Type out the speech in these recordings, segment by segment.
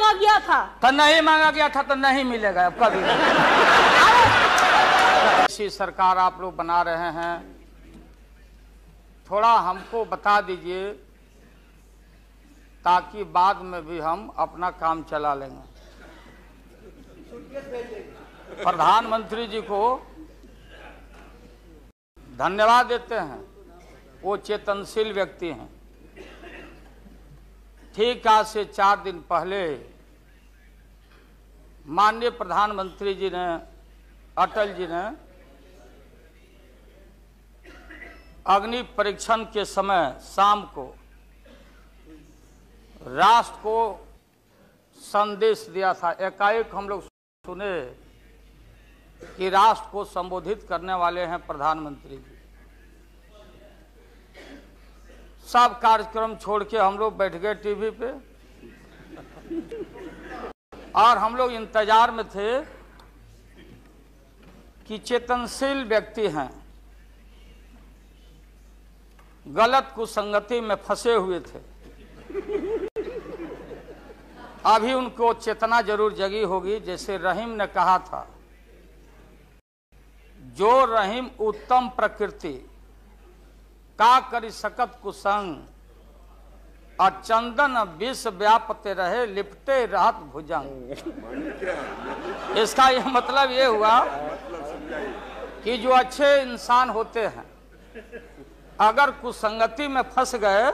मांगा गया था। तो नहीं मांगा गया था तो नहीं मिलेगा अब कभी। ऐसी सरकार आप लोग बना रहे हैं, थोड़ा हमको बता दीजिए ताकि बाद में भी हम अपना काम चला लेंगे। प्रधानमंत्री जी को धन्यवाद देते हैं, वो चेतनशील व्यक्ति हैं। ठीक आज से 4 दिन पहले माननीय प्रधानमंत्री जी ने, अटल जी ने अग्नि परीक्षण के समय शाम को राष्ट्र को संदेश दिया था। एकाएक हम लोग सुने कि राष्ट्र को संबोधित करने वाले हैं प्रधानमंत्री जी। सब कार्यक्रम छोड़ के हम लोग बैठ गए टीवी पे और हम लोग इंतजार में थे कि चेतनशील व्यक्ति हैं, गलत कुसंगति में फंसे हुए थे, अभी उनको चेतना जरूर जगी होगी। जैसे रहीम ने कहा था, जो रहीम उत्तम प्रकृति का करी सकत कुसंग, और चंदन विष व्यापते रहे लिपटे रहत भुजंग। इसका यह मतलब ये हुआ कि जो अच्छे इंसान होते हैं अगर कुसंगति में फंस गए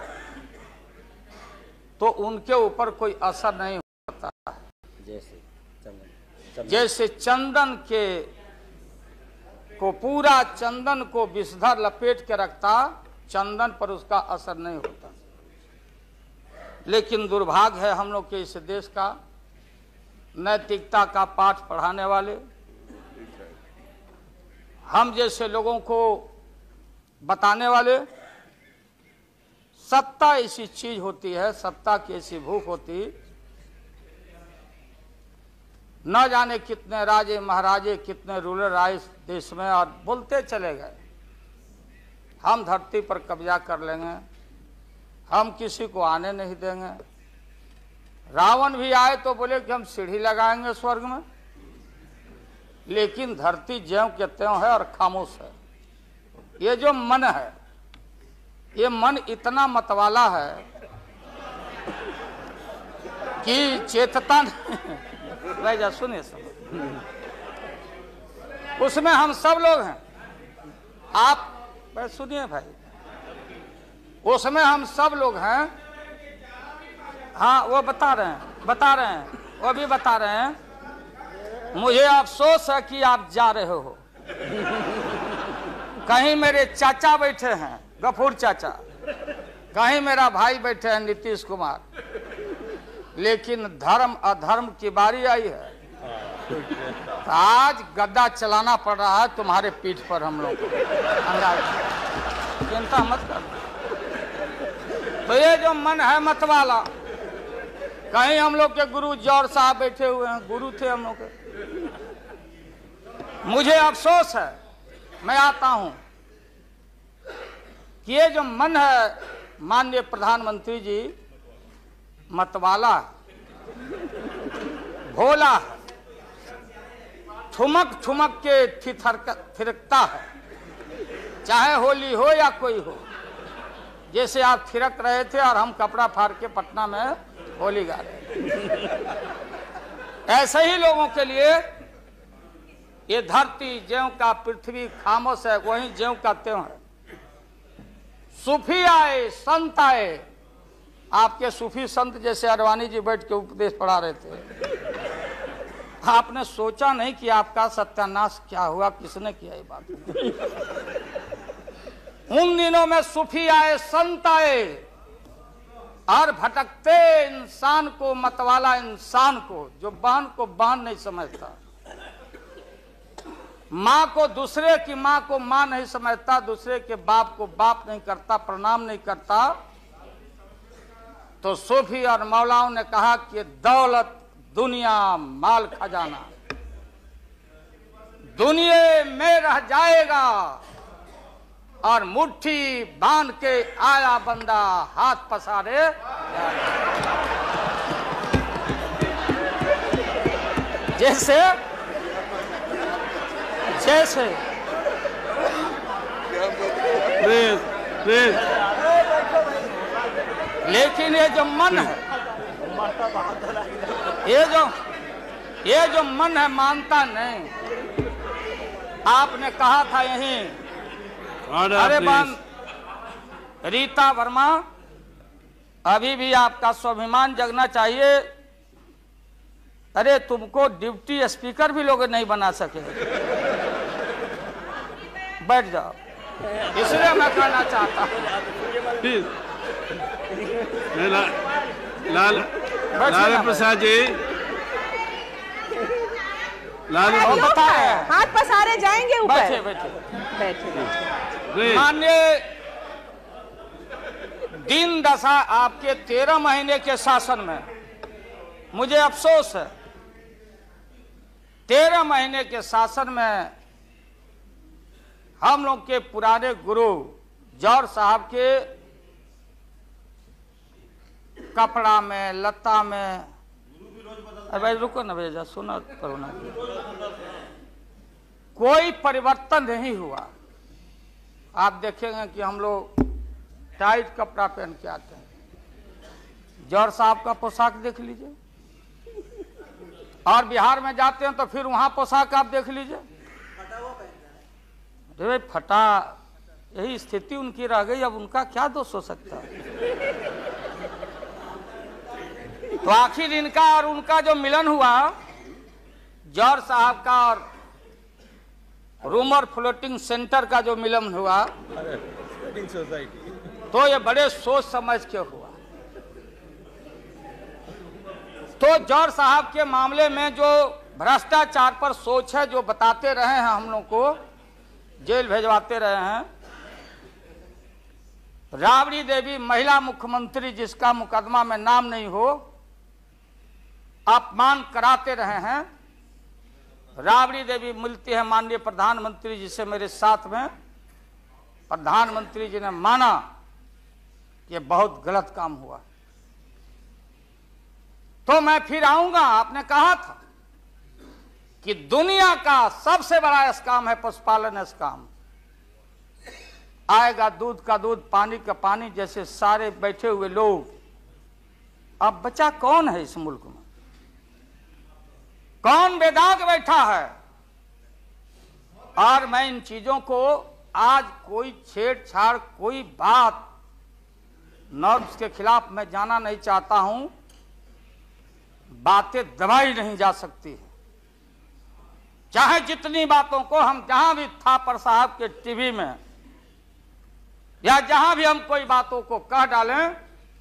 तो उनके ऊपर कोई असर नहीं होता है। जैसे चंदन के को पूरा चंदन को विषधर लपेट के रखता, चंदन पर उसका असर नहीं होता। लेकिन दुर्भाग्य है हम लोग के इस देश का, नैतिकता का पाठ पढ़ाने वाले हम जैसे लोगों को बताने वाले, सत्ता ऐसी चीज होती है, सत्ता की ऐसी भूख होती, न जाने कितने राजे महाराजे कितने रूलर आए इस देश में और बोलते चले गए हम धरती पर कब्जा कर लेंगे, हम किसी को आने नहीं देंगे। रावण भी आए तो बोले कि हम सीढ़ी लगाएंगे स्वर्ग में, लेकिन धरती ज्यों के त्यों है और खामोश है। ये जो मन है, ये मन इतना मतवाला है कि चेतता नहीं। जा सुनिए सब, उसमें हम सब लोग हैं। आप सुनिए भाई, उसमें हम सब लोग हैं। हाँ वो बता रहे हैं, वो भी बता रहे हैं। मुझे अफसोस है कि आप जा रहे हो, कहीं मेरे चाचा बैठे हैं गफूर चाचा, कहीं मेरा भाई बैठे हैं नीतीश कुमार, लेकिन धर्म अधर्म की बारी आई है तो आज गद्दा चलाना पड़ रहा है तुम्हारे पीठ पर। हम लोग चिंता मत कर। तो ये जो मन है मत वाला, कहीं हम लोग के गुरु जौहर साहब बैठे हुए हैं, गुरु थे हम लोग के। मुझे अफसोस है, मैं आता हूं कि ये जो मन है माननीय प्रधानमंत्री जी मतवाला, भोला, ठुमक ठुमक के थिरकता है, चाहे होली हो या कोई हो। जैसे आप थिरक रहे थे और हम कपड़ा फाड़ के पटना में होली गा रहे, ऐसे ही लोगों के लिए ये धरती ज्यों का पृथ्वी खामोश है, वही ज्यों का त्यों है। सूफी आए, संत आए, आपके सूफी संत जैसे अडवाणी जी बैठ के उपदेश पढ़ा रहे थे। आपने सोचा नहीं कि आपका सत्यानाश क्या हुआ, किसने किया ये बात। उन दिनों में सूफी आए, संत आए और भटकते इंसान को, मतवाला इंसान को, जो बहन को बहन नहीं समझता, माँ को दूसरे की माँ को माँ नहीं समझता, दूसरे के बाप को बाप नहीं करता, प्रणाम नहीं करता, तो सूफी और मौलाओं ने कहा कि दौलत दुनिया माल खजाना दुनिया में रह जाएगा और मुट्ठी बांध के आया बंदा हाथ पसारे। जैसे जैसे प्लीज लेकिन ये जो मन है, ये जो मन है मानता नहीं। आपने कहा था यहीं, अरे बन रीता वर्मा, अभी भी आपका स्वाभिमान जगना चाहिए। अरे तुमको डिप्टी स्पीकर भी लोग नहीं बना सके। बैठ जाओ, इसलिए मैं कहना चाहता हूँ। लालू प्रसाद जी, लालू बता रहे हैं, हाथ पसारे जाएंगे ऊपर। बैठे बैठे बैठे। माननीय दिन दशा आपके 13 महीने के शासन में मुझे अफसोस है, 13 महीने के शासन में हम लोग के पुराने गुरु जौहर साहब के कपड़ा में, लता में, भाई रुको ना भैया, सुना करो ना, कोई परिवर्तन नहीं हुआ। आप देखेंगे कि हम लोग टाइट कपड़ा पहन के आते हैं। जौहर साहब का पोशाक देख लीजिए, और बिहार में जाते हैं तो फिर वहां पोशाक आप देख लीजिए, भाई फटा, यही स्थिति उनकी रह गई। अब उनका क्या दोष हो सकता है? तो आखिर इनका और उनका जो मिलन हुआ, जौहर साहब का और रूमर फ्लोटिंग सेंटर का जो मिलन हुआ, तो ये बड़े सोच समझ के हुआ। तो जौहर साहब के मामले में जो भ्रष्टाचार पर सोच है, जो बताते रहे हैं, हम लोग को जेल भेजवाते रहे हैं। राबड़ी देवी महिला मुख्यमंत्री, जिसका मुकदमा में नाम नहीं हो, अपमान कराते रहे हैं। राबड़ी देवी मिलती है माननीय प्रधानमंत्री जी से मेरे साथ में, प्रधानमंत्री जी ने माना कि बहुत गलत काम हुआ। तो मैं फिर आऊंगा। आपने कहा था कि दुनिया का सबसे बड़ा स्काम है पशुपालन स्काम। आएगा दूध का दूध, पानी का पानी, जैसे सारे बैठे हुए लोग। अब बचा कौन है इस मुल्क में? कौन बेदाग बैठा है? और मैं इन चीजों को आज कोई छेड़छाड़, कोई बात नॉर्म्स के खिलाफ मैं जाना नहीं चाहता हूं। बातें दबाई नहीं जा सकती है, चाहे जितनी बातों को हम जहां भी थापर साहब के टीवी में या जहां भी हम कोई बातों को कह डालें,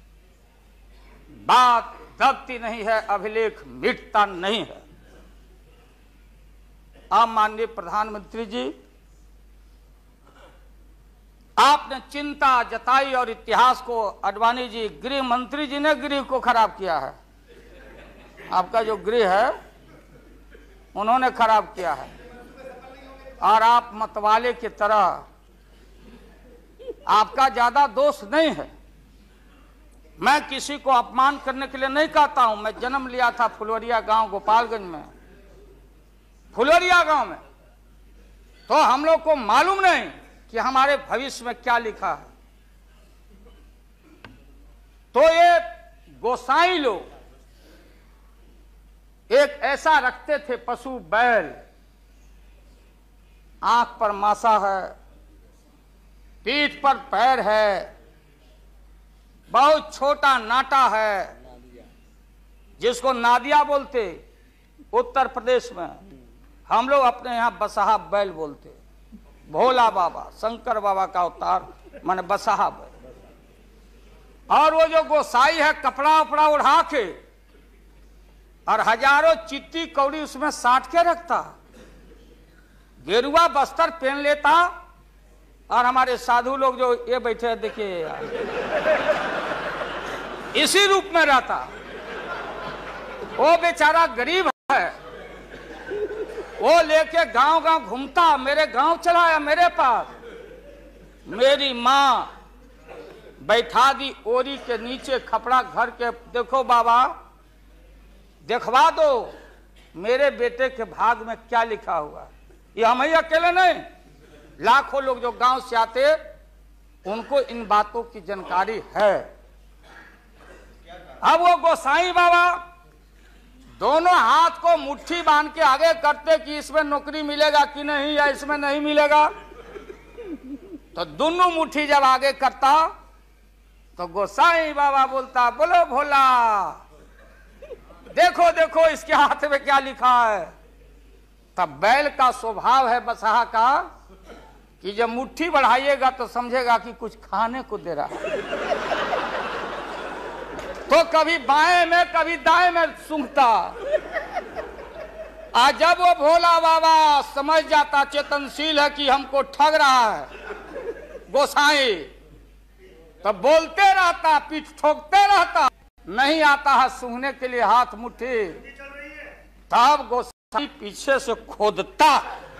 बात दबती नहीं है, अभिलेख मिटता नहीं है। आप माननीय प्रधानमंत्री जी, आपने चिंता जताई और इतिहास को, आडवाणी जी, गृह मंत्री जी ने गृह को खराब किया है। आपका जो गृह है उन्होंने खराब किया है, और आप मतवाले की तरह, आपका ज्यादा दोष नहीं है। मैं किसी को अपमान करने के लिए नहीं कहता हूं। मैं जन्म लिया था फुलवरिया गांव, गोपालगंज में, फुलवरिया गांव में। तो हम लोग को मालूम नहीं कि हमारे भविष्य में क्या लिखा है। तो ये गोसाई लोग एक ऐसा रखते थे पशु, बैल, आंख पर मासा है, पीठ पर पैर है, बहुत छोटा नाटा है, जिसको नादिया बोलते उत्तर प्रदेश में। हम लोग अपने यहां बसहा बैल बोलते। भोला बाबा, शंकर बाबा का अवतार माने बसहा बैल। और वो जो गोसाई है, कपड़ा उपड़ा उड़ा के और हजारों चिट्टी कौड़ी उसमें साट के रखता, गेरुआ बस्तर पहन लेता, और हमारे साधु लोग जो ये बैठे हैं, देखिए इसी रूप में रहता। वो बेचारा गरीब है, वो लेके गांव गांव घूमता, मेरे गांव चलाया मेरे पास। मेरी माँ बैठा दी ओरी के नीचे, खपड़ा घर के, देखो बाबा देखवा दो, मेरे बेटे के भाग में क्या लिखा हुआ। ये हम ही अकेले नहीं, लाखों लोग जो गांव से आते उनको इन बातों की जानकारी है। अब वो गोसाई बाबा दोनों हाथ को मुट्ठी बांध के आगे करते कि इसमें नौकरी मिलेगा कि नहीं या इसमें नहीं मिलेगा। तो दोनों मुट्ठी जब आगे करता तो गोसाई बाबा बोलता, बोलो भोला, देखो देखो इसके हाथ में क्या लिखा है। तब बैल का स्वभाव है बसहा का कि जब मुट्ठी बढ़ाइएगा तो समझेगा कि कुछ खाने को दे रहा है, तो कभी बाएं में कभी दाएं में सूंघता। आज जब वो भोला बाबा समझ जाता चेतनशील है कि हमको ठग रहा है गोसाई, तब बोलते रहता, पीठ ठोकते रहता, नहीं आता है सूंघने के लिए हाथ मुट्ठी। तब गोसाई पीछे से खोदता,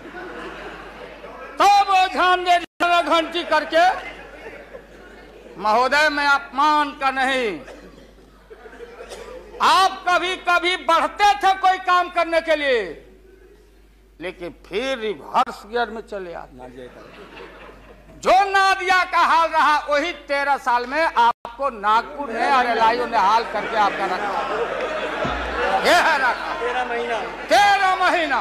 तब वो ध्यान दे घंटी करके, महोदय मैं अपमान का नहीं, आप कभी कभी बढ़ते थे कोई काम करने के लिए, लेकिन फिर रिवर्स गियर में चले आते। जो नादिया का हाल रहा वही 13 साल में आपको नागपुर ने और एलआईओ ने हाल करके आपका रखा। ये है रखा 13 महीना।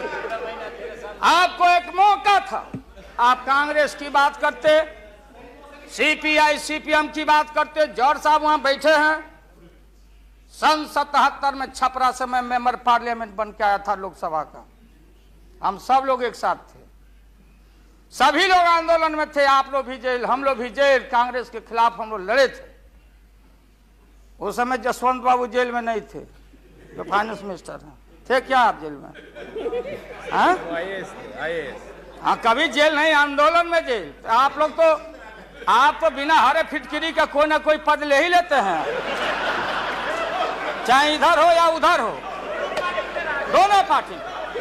आपको एक मौका था, आप कांग्रेस की बात करते, सीपीआई सीपीएम की बात करते। जौहर साहब वहां बैठे हैं। सन 77 में छपरा से मैं मेंबर पार्लियामेंट बन के आया था लोकसभा का। हम सब लोग एक साथ थे, सभी लोग आंदोलन में थे। आप लोग भी जेल, हम लोग भी जेल, कांग्रेस के खिलाफ हम लोग लड़े थे। उस समय जसवंत बाबू जेल में नहीं थे, जो फाइनेंस मिनिस्टर हैं। थे क्या आप जेल में? हाँ, हाँ, कभी जेल नहीं, आंदोलन में जेल। तो आप लोग तो, आप तो बिना हरे फिटकिरी का कोई ना कोई पद ले ही लेते हैं, चाहे इधर हो या उधर हो, दोनों पार्टी।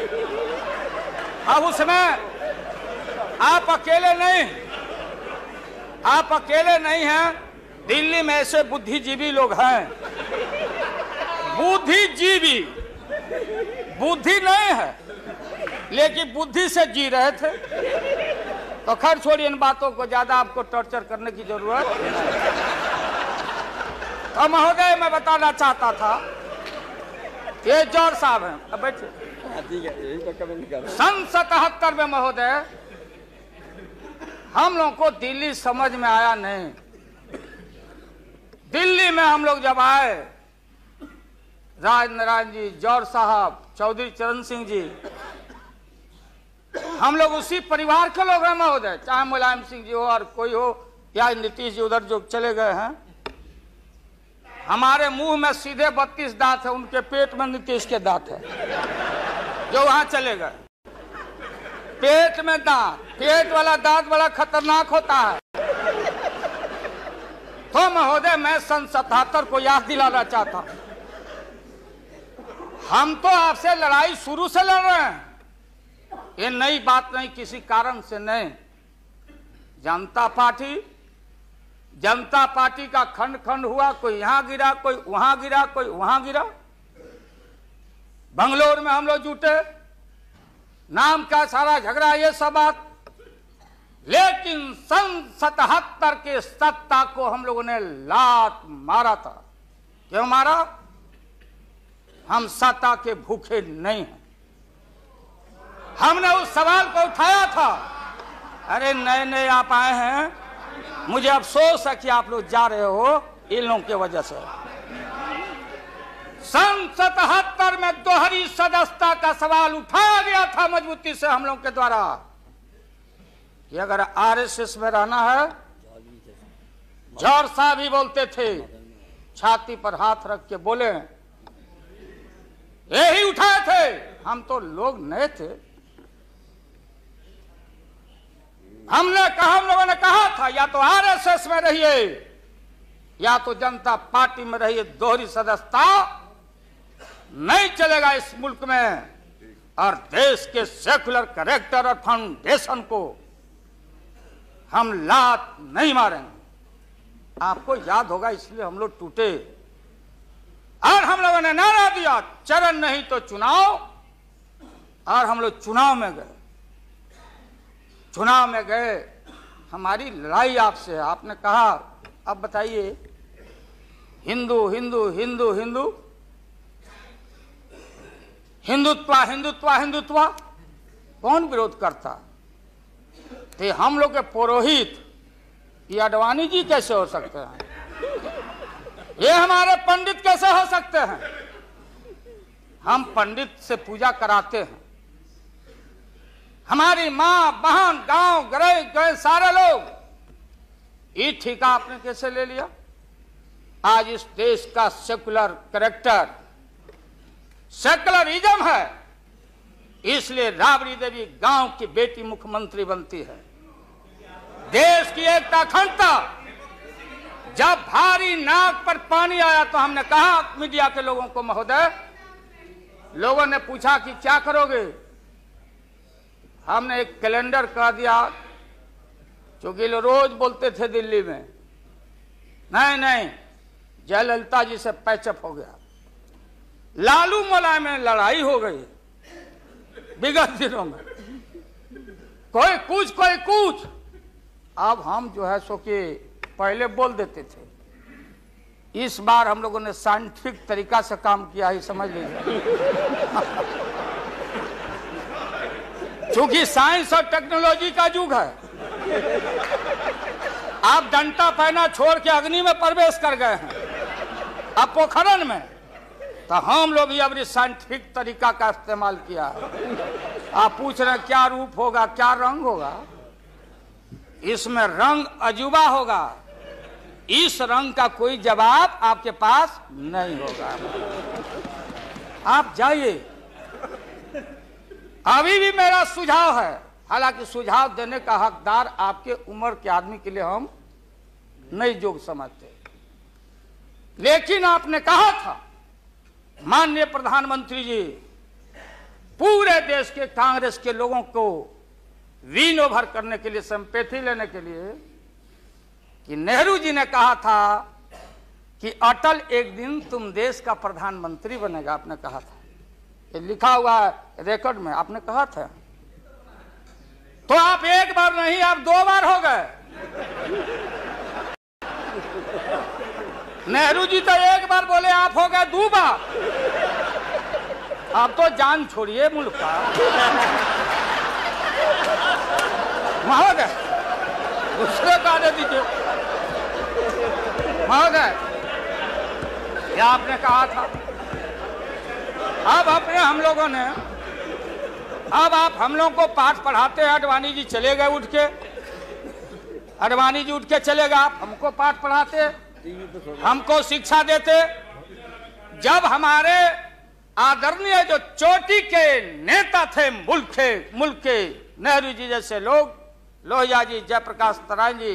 अब उसमें आप अकेले नहीं, आप अकेले नहीं हैं। दिल्ली में ऐसे बुद्धिजीवी लोग हैं, बुद्धिजीवी, बुद्धि नहीं है लेकिन बुद्धि से जी रहे थे। तो खैर छोड़िए इन बातों को, ज्यादा आपको टॉर्चर करने की जरूरत नहीं। तो महोदय मैं बताना चाहता था, ये जौहर साहब हैं, अब बैठिए। सन 77 में महोदय हम लोग को दिल्ली समझ में आया नहीं। दिल्ली में हम लोग जब आए, राज नारायण जी, जौहर साहब, चौधरी चरण सिंह जी, हम लोग उसी परिवार के लोग हैं महोदय, चाहे मुलायम सिंह जी हो और कोई हो या नीतीश जी उधर जो चले गए हैं। हमारे मुंह में सीधे 32 दांत है, उनके पेट में नीतीश के दांत है जो वहां चले गए। पेट में दांत, पेट वाला दांत बड़ा खतरनाक होता है। तो महोदय मैं सन 77 को याद दिलाना चाहता हूं, हम तो आपसे लड़ाई शुरू से लड़ रहे हैं, ये नई बात नहीं, किसी कारण से नहीं। जनता पार्टी का खंड खंड हुआ, कोई यहां गिरा, कोई वहां गिरा, कोई वहां गिरा। बंगलोर में हम लोग जुटे, नाम का सारा झगड़ा, ये सब बात। लेकिन सन 77 के सत्ता को हम लोगों ने लात मारा था। क्यों मारा? हम सत्ता के भूखे नहीं हैं। हमने उस सवाल को उठाया था। अरे नए नए आप आए हैं, मुझे अफसोस है कि आप लोग जा रहे हो इन लोगों की वजह से। सन 77 में दोहरी सदस्यता का सवाल उठाया गया था मजबूती से हम लोग के द्वारा कि अगर आरएसएस में रहना है। जौहर साहब भी बोलते थे, छाती पर हाथ रख के बोले, यही उठाए थे। हम तो लोग नए थे, हम लोगों ने कहा था या तो आरएसएस में रहिए या तो जनता पार्टी में रहिए। दोहरी सदस्यता नहीं चलेगा इस मुल्क में, और देश के सेकुलर कैरेक्टर और फाउंडेशन को हम लात नहीं मारेंगे। आपको याद होगा, इसलिए हम लोग टूटे। और हम लोगों ने नारा दिया चरण नहीं तो चुनाव, और हम लोग चुनाव में गए। चुनाव में गए, हमारी लड़ाई आपसे है। आपने कहा अब बताइए, हिंदू हिंदू हिंदू हिंदू हिंदुत्व हिंदुत्व हिंदुत्व, कौन विरोध करता? तो हम लोग के पुरोहित ये अडवाणी जी कैसे हो सकते हैं? ये हमारे पंडित कैसे हो सकते हैं? हम पंडित से पूजा कराते हैं। हमारी मां बहन गांव गए सारे लोग, ये ठेका आपने कैसे ले लिया? आज इस देश का सेकुलर कैरेक्टर सेकुलरिज्म है, इसलिए राबड़ी देवी गांव की बेटी मुख्यमंत्री बनती है। देश की एकता अखंडता, जब भारी नाक पर पानी आया तो हमने कहा मीडिया के लोगों को, महोदय, लोगों ने पूछा कि क्या करोगे? हमने एक कैलेंडर कह दिया, क्योंकि लोग रोज बोलते थे दिल्ली में, नहीं जयललिता जी से पैचअप हो गया, लालू मुलायम में लड़ाई हो गई विगत दिनों में, कोई कुछ। अब हम जो है सो कि पहले बोल देते थे, इस बार हम लोगों ने साइंटिफिक तरीका से काम किया ही, समझ लीजिए। क्योंकि साइंस और टेक्नोलॉजी का युग है। आप डंटा पहना छोड़ के अग्नि में प्रवेश कर गए हैं, अब पोखरण में, तो हम लोग भी अब साइंटिफिक तरीका का इस्तेमाल किया है। आप पूछ रहे हैं क्या रूप होगा, क्या रंग होगा? इसमें रंग अजूबा होगा, इस रंग का कोई जवाब आपके पास नहीं होगा। आप जाइए। अभी भी मेरा सुझाव है, हालांकि सुझाव देने का हकदार आपके उम्र के आदमी के लिए हम नहीं योग्य समझते, लेकिन आपने कहा था माननीय प्रधानमंत्री जी, पूरे देश के कांग्रेस के लोगों को विन ओवर करने के लिए, सिंपैथी लेने के लिए, कि नेहरू जी ने कहा था कि अटल एक दिन तुम देश का प्रधानमंत्री बनेगा। आपने कहा था, ये लिखा हुआ है रिकॉर्ड में, आपने कहा था। तो आप एक बार नहीं, आप 2 बार हो गए। नेहरू जी तो एक बार बोले, आप हो गए 2 बार। आप तो जान छोड़िए मुल्क का। महोदय, दूसरे का दे दीजिए। महोदय, यह आपने कहा था। अब अपने हम लोगों ने, अब आप हम लोगों को पाठ पढ़ाते हैं। अडवाणी जी चले गए उठ के, अडवाणी जी उठ के चले गए, आप हमको पाठ पढ़ाते, हमको शिक्षा देते। जब हमारे आदरणीय जो चोटी के नेता थे मुल्क के नेहरू जी जैसे लोग, लोहिया जी, जयप्रकाश नारायण जी,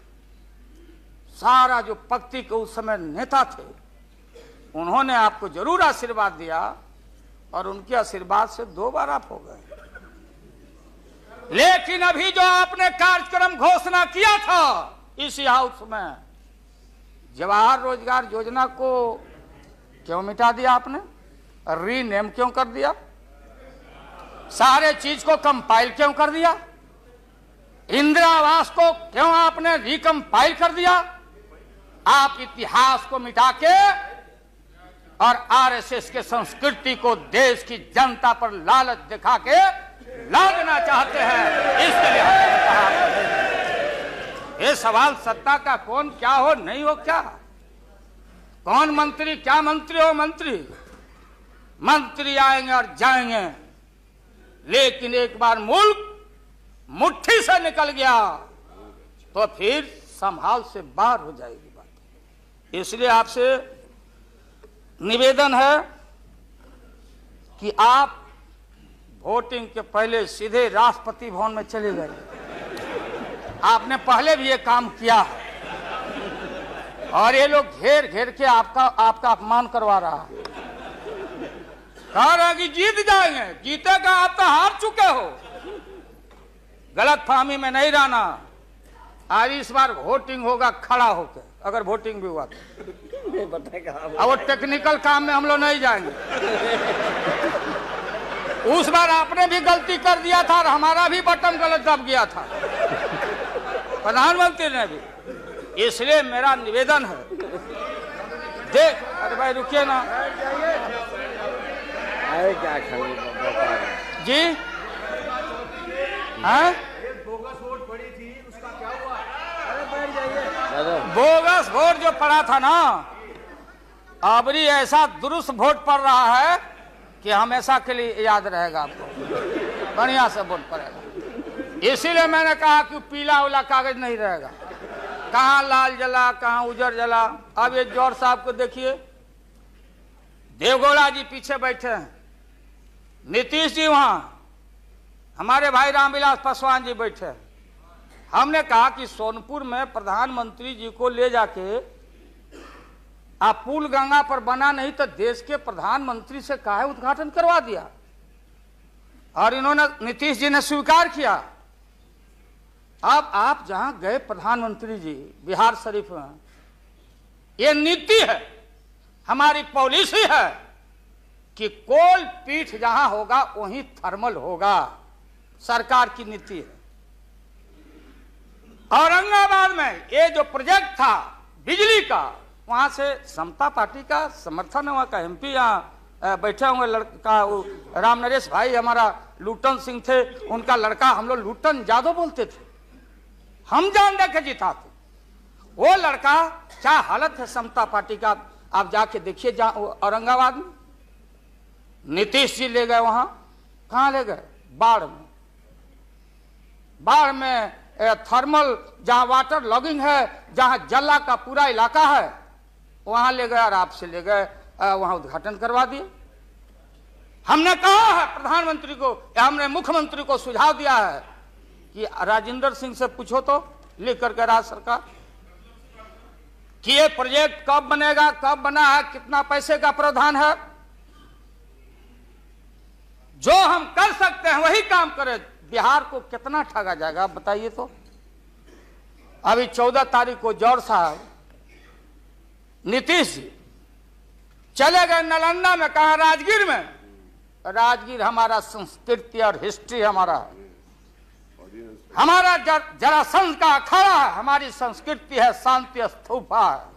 सारा जो पक्ति के उस समय नेता थे, उन्होंने आपको जरूर आशीर्वाद दिया, और उनके आशीर्वाद से 2 बार आप हो गए। लेकिन अभी जो आपने कार्यक्रम घोषणा किया था इसी हाउस में, जवाहर रोजगार योजना को क्यों मिटा दिया आपने? रीनेम क्यों कर दिया? सारे चीज को कंपाइल क्यों कर दिया? इंदिरा आवास को क्यों आपने रिकंपाइल कर दिया? आप इतिहास को मिटा के और आरएसएस के संस्कृति को देश की जनता पर लालच दिखा के लादना चाहते हैं। इसके लिए हमने कहा, ये सवाल सत्ता का कौन क्या हो नहीं हो, क्या कौन मंत्री, क्या मंत्री हो मंत्री आएंगे और जाएंगे, लेकिन एक बार मुल्क मुट्ठी से निकल गया तो फिर संभाल से बाहर हो जाएगी बात। इसलिए आपसे निवेदन है कि आप वोटिंग के पहले सीधे राष्ट्रपति भवन में चले गए। आपने पहले भी ये काम किया है, और ये लोग घेर घेर के आपका अपमान करवा रहा है। कह रहा कि जीत जाएंगे, जीतेगा, आप तो हार चुके हो। गलत फहमी में नहीं रहना। आज इस बार वोटिंग होगा खड़ा होकर, अगर वोटिंग भी हुआ तो अब वो टेक्निकल काम में हम लोग नहीं जाएंगे। उस बार आपने भी गलती कर दिया था और हमारा भी बटन गलत दब गया था, प्रधानमंत्री ने भी। इसलिए मेरा निवेदन है, देख, अरे भाई रुकिए ना क्या जी। हाँ, बोगस वोट जो पड़ा था ना, अबरी ऐसा दुरुस्त वोट पड़ रहा है कि हमेशा के लिए याद रहेगा आपको, बढ़िया से वोट पड़ेगा। इसीलिए मैंने कहा कि पीला वाला कागज नहीं रहेगा, कहाँ लाल जला कहाँ उजर जला। अब ये जौहर साहब को देखिए, देवगौड़ा जी पीछे बैठे हैं, नीतीश जी वहां, हमारे भाई रामविलास पासवान जी बैठे हैं। हमने कहा कि सोनपुर में प्रधानमंत्री जी को ले जाके आप पुल गंगा पर बना नहीं तो देश के प्रधानमंत्री से काहे उद्घाटन करवा दिया, और इन्होंने, नीतीश जी ने स्वीकार किया। अब आप जहां गए प्रधानमंत्री जी बिहार शरीफ में, ये नीति है, हमारी पॉलिसी है कि कोल पीठ जहां होगा वहीं थर्मल होगा, सरकार की नीति है। औरंगाबाद में ये जो प्रोजेक्ट था बिजली का, वहां से समता पार्टी का समर्थन, वहां का एमपी यहाँ बैठे हुए लड़का राम नरेश भाई हमारा लूटन सिंह थे, उनका लड़का हम लोग लूटन जादव बोलते थे, हम जान दे के जीता थे। वो लड़का क्या हालत है समता पार्टी का, आप जाके देखिए औरंगाबाद में। नीतीश जी ले गए वहां, कहां ले गए? बाढ़ में। बाढ़ में थर्मल जहां वाटर लॉगिंग है, जहां जला का पूरा इलाका है, वहां ले गए और आपसे ले गए, वहां उद्घाटन करवा दिए। हमने कहा है प्रधानमंत्री को, हमने मुख्यमंत्री को सुझाव दिया है कि राजेंद्र सिंह से पूछो तो, लिख करके राज्य सरकार कि ये प्रोजेक्ट कब बनेगा, कब बना है, कितना पैसे का प्रावधान है। जो हम कर सकते हैं वही काम करें। बिहार को कितना ठगा जाएगा आप बताइए तो। अभी 14 तारीख को जौहर साहब, नीतीश जी चले गए नालंदा में, कहा राजगीर में। राजगीर हमारा संस्कृति और हिस्ट्री हमारा है, हमारा जरासंध का अखाड़ा है, हमारी संस्कृति है, शांति स्तूपा है।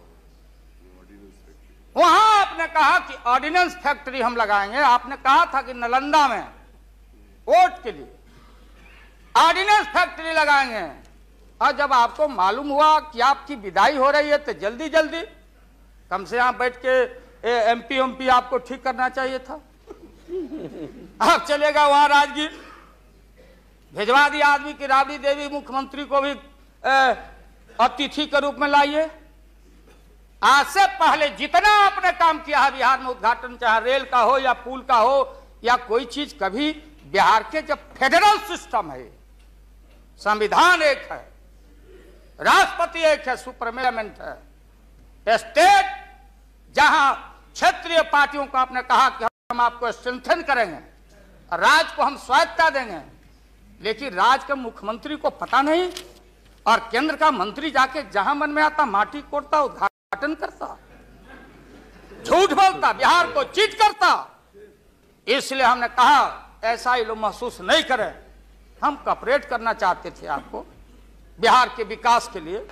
वहां आपने कहा कि ऑर्डिनेंस फैक्ट्री हम लगाएंगे। आपने कहा था कि नालंदा में वोट के लिए ऑर्डिनेंस फैक्ट्री लगाएंगे, और जब आपको मालूम हुआ कि आपकी विदाई हो रही है तो जल्दी जल्दी कम से यहाँ बैठ के एमपी आपको ठीक करना चाहिए था। आप चलेगा वहां राजगीर, भिजवा दिया आदमी की राबड़ी देवी मुख्यमंत्री को भी अतिथि के रूप में लाइए। आज से पहले जितना आपने काम किया है बिहार में, उद्घाटन चाहे रेल का हो या पुल का हो या कोई चीज, कभी बिहार के जब फेडरल सिस्टम है, संविधान एक है, राष्ट्रपति एक है, सुपरमेंट है, स्टेट जहां क्षेत्रीय पार्टियों को आपने कहा कि हम आपको स्ट्रेंथन करेंगे, राज्य को हम स्वायत्तता देंगे, लेकिन राज्य के मुख्यमंत्री को पता नहीं, और केंद्र का मंत्री जाके जहां मन में आता माटी कोड़ता, उद्घाटन करता, झूठ बोलता, बिहार को चीट करता। इसलिए हमने कहा ऐसा ही लोग महसूस नहीं करें, हम कॉपरेट करना चाहते थे आपको बिहार के विकास के लिए।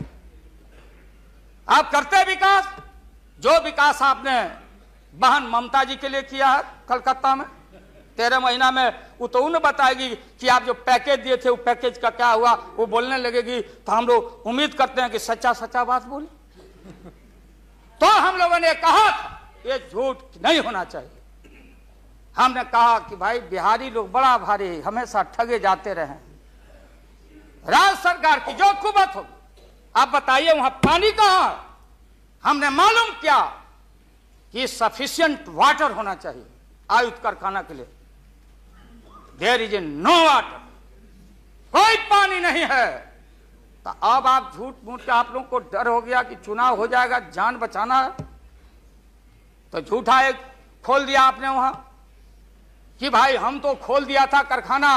आप करते विकास, जो विकास आपने बहन ममता जी के लिए किया है कलकत्ता में 13 महीना में, वो तो उन्हें बताएगी कि आप जो पैकेज दिए थे वो पैकेज का क्या हुआ, वो बोलने लगेगी। तो हम लोग उम्मीद करते हैं कि सच्चा सच्चा बात बोले। तो हम लोगों ने कहा था ये झूठ नहीं होना चाहिए। हमने कहा कि भाई बिहारी लोग बड़ा भारी, हमेशा ठगे जाते रहे, राज्य सरकार की जो कुबत हो, आप बताइए वहां पानी कहां। हमने मालूम किया कि सफिशिएंट वाटर होना चाहिए आयुध कारखाना के लिए। देयर इज नो वाटर, कोई पानी नहीं है। तो अब आप झूठ मूठ के, आप लोगों को डर हो गया कि चुनाव हो जाएगा, जान बचाना है, तो झूठा एक खोल दिया आपने वहां कि भाई हम तो खोल दिया था कारखाना,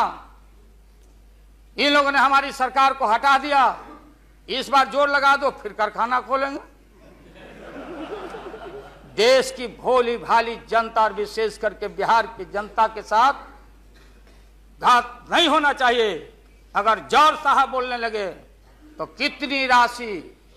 इन लोगों ने हमारी सरकार को हटा दिया, इस बार जोर लगा दो फिर कारखाना खोलेंगे। देश की भोली भाली जनता और विशेष करके बिहार की जनता के साथ घात नहीं होना चाहिए। अगर जौहर साहब बोलने लगे तो कितनी राशि,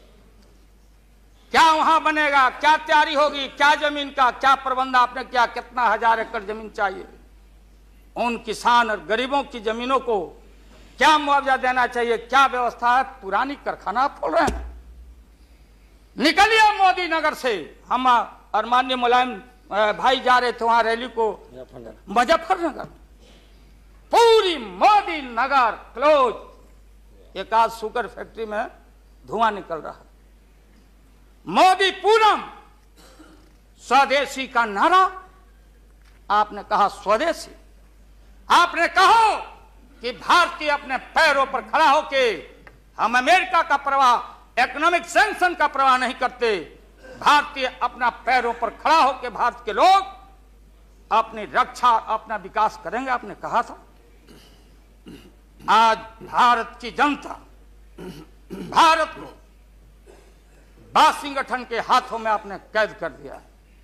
क्या वहां बनेगा, क्या तैयारी होगी, क्या जमीन का क्या प्रबंध आपने किया, कितना 1000 एकड़ जमीन चाहिए, उन किसान और गरीबों की जमीनों को क्या मुआवजा देना चाहिए, क्या व्यवस्था है। पुरानी कारखाना खोल रहे हैं। निकलिए मोदी नगर से। हम और माननीय मुलायम भाई जा रहे थे वहां रैली को, मुजफ्फरनगर पूरी मोदी नगर क्लोज। एक आज शुगर फैक्ट्री में धुआं निकल रहा है। मोदी पूरम, स्वदेशी का नारा आपने कहा, स्वदेशी आपने कहो कि भारतीय अपने पैरों पर खड़ा होके, हम अमेरिका का प्रवाह, इकोनॉमिक सैंक्शन का प्रवाह नहीं करते। भारतीय अपना पैरों पर खड़ा होके भारत के लोग अपनी रक्षा, अपना विकास करेंगे, आपने कहा था। आज भारत की जनता भारत को वाशिंगटन के हाथों में आपने कैद कर दिया है।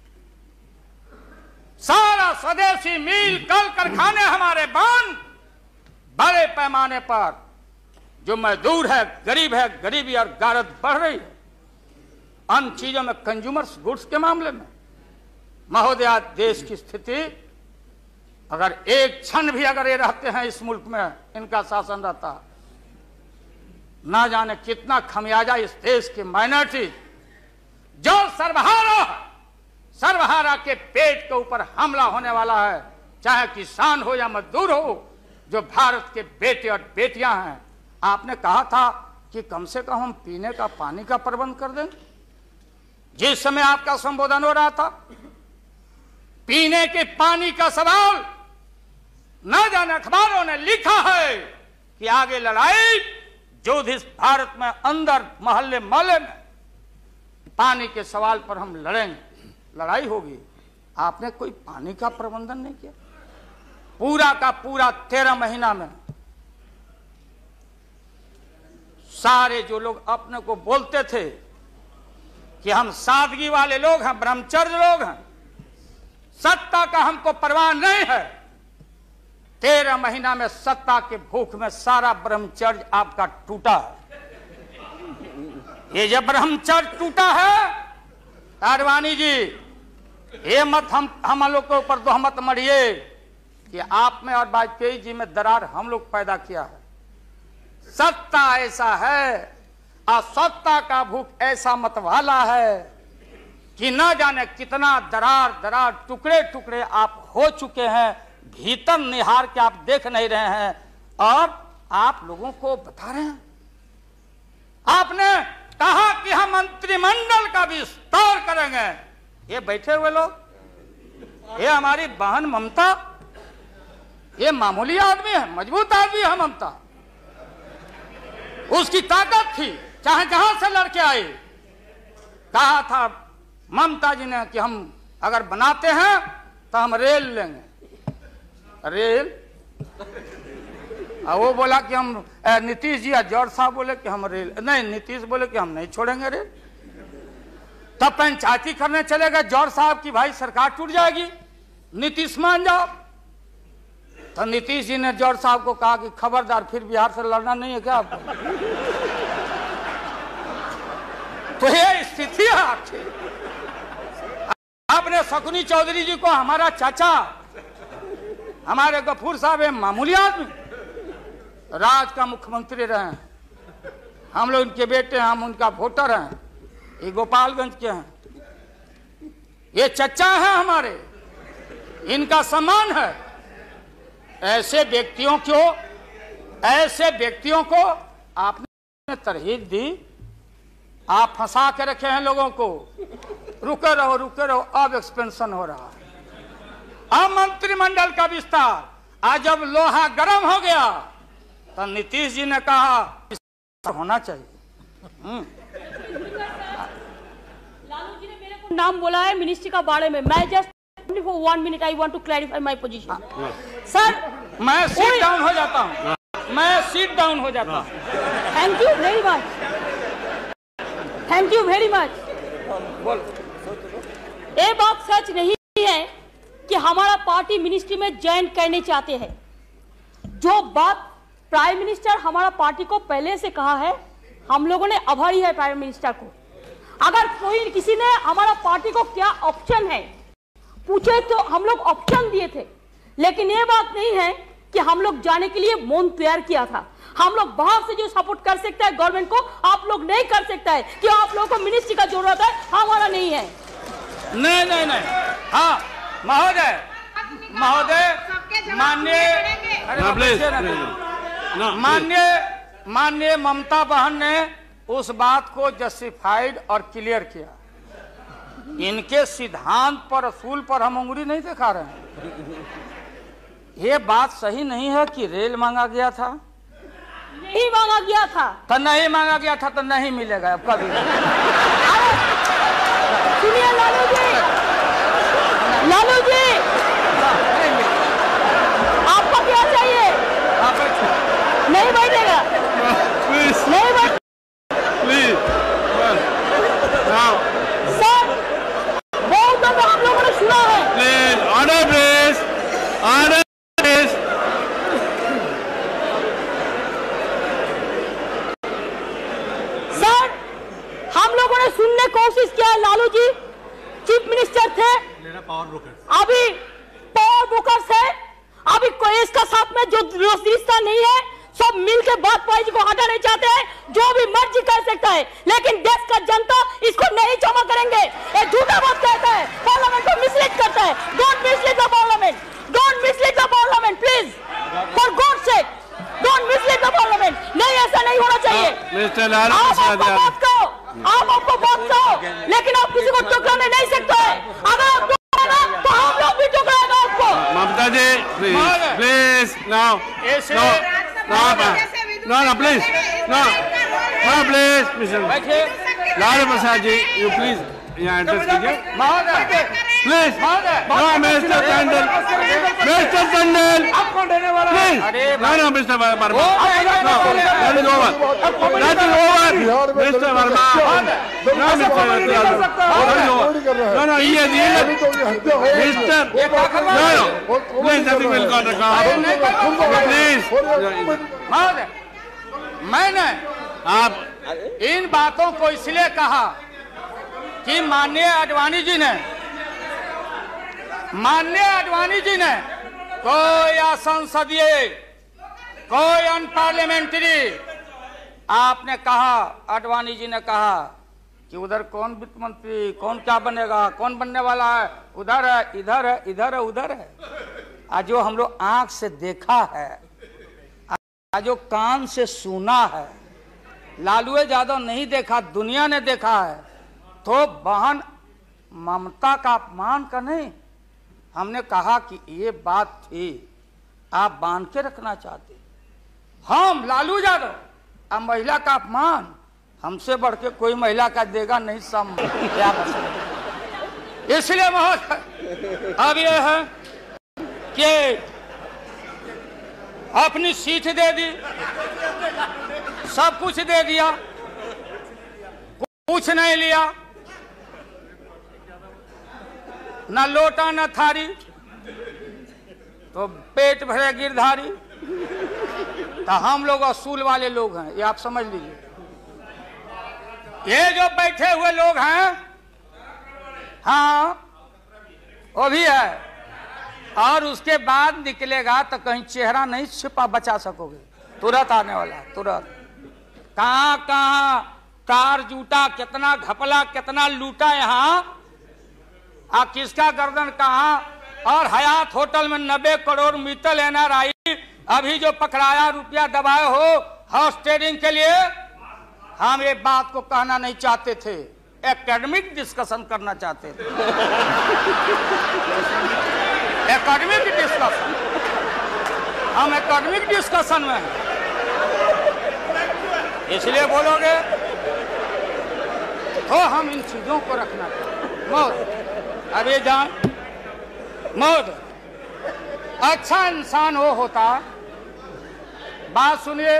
सारा स्वदेशी मिल, कल कारखाने हमारे बंद। बड़े पैमाने पर जो मजदूर है, गरीबी और गारत बढ़ रही है। अन्य चीजों में, कंज्यूमर्स गुड्स के मामले में महोदया, देश की स्थिति अगर एक क्षण भी अगर ये रहते हैं इस मुल्क में, इनका शासन रहता, ना जाने कितना खमियाजा इस देश के माइनॉरिटी जो सर्वहारा के पेट के ऊपर हमला होने वाला है, चाहे किसान हो या मजदूर हो, जो भारत के बेटे और बेटियां हैं। आपने कहा था कि कम से कम हम पीने का पानी का प्रबंध कर दें। जिस समय आपका संबोधन हो रहा था, पीने के पानी का सवाल, न जाने अखबारों ने लिखा है कि आगे लड़ाई जो इस भारत में अंदर मोहल्ले मोहल्ले में पानी के सवाल पर हम लड़ेंगे, लड़ाई होगी। आपने कोई पानी का प्रबंधन नहीं किया। पूरा का पूरा 13 महीना में सारे जो लोग अपने को बोलते थे कि हम सादगी वाले लोग हैं, ब्रह्मचर्य लोग हैं, सत्ता का हमको परवाह नहीं है, 13 महीना में सत्ता के भूख में सारा ब्रह्मचर्य आपका टूटा है। ये जब ब्रह्मचर्य टूटा है, आडवाणी जी, ये मत हम लोग के ऊपर तोहमत मढ़िए कि आप में और वाजपेयी जी में दरार हम लोग पैदा किया है। सत्ता ऐसा है और सत्ता का भूख ऐसा मतवाला है कि न जाने कितना दरार टुकड़े टुकड़े आप हो चुके हैं, भीतर निहार के आप देख नहीं रहे हैं और आप लोगों को बता रहे हैं। आपने कहा कि हम मंत्रिमंडल का विस्तार करेंगे। ये बैठे हुए लोग, ये हमारी बहन ममता, ये मामूली आदमी है, मजबूत आदमी है ममता। उसकी ताकत थी, चाहे जहां से लड़के आए। कहा था ममता जी ने कि हम अगर बनाते हैं तो हम रेल लेंगे। रेल, वो बोला कि हम, नीतीश जी या जौहर साहब बोले कि हम रेल नहीं, नीतीश बोले कि हम नहीं छोड़ेंगे रेल। तब पंचायती करने चले गए जौहर साहब की भाई सरकार टूट जाएगी, नीतीश मान जाओ। तो नीतीश जी ने जौहर साहब को कहा कि खबरदार, फिर बिहार से लड़ना नहीं है क्या आपको? तो ये स्थिति है आपकी। आपने शकुनी चौधरी जी को, हमारा चाचा, हमारे गफूर साहब, मामूली आदमी, राज का मुख्यमंत्री रहे हैं, हम लोग उनके बेटे हैं, हम उनका वोटर हैं, ये गोपालगंज के हैं, ये चचा हैं हमारे, इनका सम्मान है। ऐसे व्यक्तियों को आपने तरहीब दी, आप फंसा के रखे हैं लोगों को। रुके रहो, अब एक्सपेंशन हो रहा है, अब मंत्रिमंडल का विस्तार। आज जब लोहा गर्म हो गया तो नीतीश जी ने कहा होना चाहिए। लालू जी ने मेरे को नाम बोला है मिनिस्ट्री का बारे में। मैं just for 1 minute I want to clarify my position. Sir, मैं सीट डाउन हो जाता हूँ, मैं सीट डाउन हो जाता हूँ। Thank you very much, thank you very much. ये बात सच नहीं है कि हमारा पार्टी मिनिस्ट्री में ज्वाइन करने चाहते हैं। जो बात प्राइम मिनिस्टर हमारा पार्टी को पहले से कहा है, हम लोगों ने आभारी है प्राइम मिनिस्टर को। अगर कोई किसी ने हमारा पार्टी को क्या ऑप्शन है पूछे तो हम लोग ऑप्शन दिए थे, लेकिन ये बात नहीं है कि हम लोग जाने के लिए मन तैयार किया था। हम लोग बाहर से जो सपोर्ट कर सकता है गवर्नमेंट को, आप लोग नहीं कर सकता है कि आप लोगों को मिनिस्ट्री का जरूरत है, हमारा नहीं है। नहीं नहीं नहीं, हाँ महोदय माननीय ममता बहन ने उस बात को जस्टिफाइड और क्लियर किया। इनके सिद्धांत पर, असूल पर हम उंगली नहीं दिखा रहे हैं। ये बात सही नहीं है कि रेल मांगा गया था, नहीं मांगा गया था तो नहीं मांगा गया था तो नहीं मिलेगा अब कभी। सुनिए लालू जी, आपको क्या चाहिए? नहीं बैठेगा, नहीं बैठ सर, बहुत दफा हम लोगों ने सुना है। ऑर्डर सर, हम लोगों ने सुनने की कोशिश किया। लालू जी चीफ मिनिस्टर थे, अभी पावर ब्रोकर्स है, अभी कोई इसका साथ में जो रिश्ता नहीं है, सब मिलकर बात को हटाना चाहते हैं। जो भी मर्जी कर सकता है, लेकिन देश का जनता इसको नहीं क्षमा करेंगे। ये झूठा बात कहता है, पार्लियामेंट को मिसलीड करता है। Don't mislead the parliament, don't mislead the parliament please, for God sake, don't mislead the parliament. नहीं, ऐसा नहीं होना चाहिए। आप आपको बात कहो, लेकिन आप किसी को टुकराने नहीं सकते हैं। अगर आप टुकराना तो हम लोग भी टुकराएंगे आपको। Mamata ji please now please Lalu Prasad ji you please यहाँ एड्रेस कीजिए please. Mister Tandon please, mister Verma, mister Verma, ये mister please nothing will got please. मैंने आप इन बातों को इसलिए कहा कि माननीय आडवाणी जी ने कोई असंसदीय, कोई अनपार्लियामेंट्री, आपने कहा, आडवाणी जी ने कहा कि उधर कौन वित्त मंत्री, कौन क्या बनेगा, कौन बनने वाला है, उधर है, इधर है, इधर है, उधर है। आज जो हम लोग आंख से देखा है, आज जो कान से सुना है, लालू यादव नहीं देखा, दुनिया ने देखा है। तो बहन ममता का अपमान का नहीं, हमने कहा कि ये बात थी, आप बांध के रखना चाहते। हम लालू यादव, अब महिला का अपमान हमसे बढ़ के कोई महिला का देगा नहीं सम। इसलिए महोदय अब ये है कि अपनी सीट दे दी, सब कुछ दे दिया, कुछ नहीं लिया, न लोटा न थारी, तो पेट भरे गिरधारी। तो हम लोग असूल वाले लोग हैं, ये आप समझ लीजिए। ये जो बैठे हुए लोग हैं, हाँ वो भी है, और उसके बाद निकलेगा तो कहीं चेहरा नहीं छिपा बचा सकोगे, तुरंत आने वाला, तुरंत। कहाँ कहाँ कार जूटा, कितना घपला, कितना लूटा यहाँ, किसका गर्दन कहाँ। और हयात होटल में 90 करोड़ मित्तल NRI अभी जो पकड़ाया, रुपया दबाए हो हाउस ट्रेडिंग के लिए। हम ये बात को कहना नहीं चाहते थे, एकेडमिक डिस्कशन करना चाहते थे। एकेडमिक डिस्कशन, हम एकेडमिक डिस्कशन में हैं। इसलिए बोलोगे तो हम इन चीजों को रखना चाहिए। मौत अभी जान, मौत अच्छा इंसान वो होता, बात सुनिए,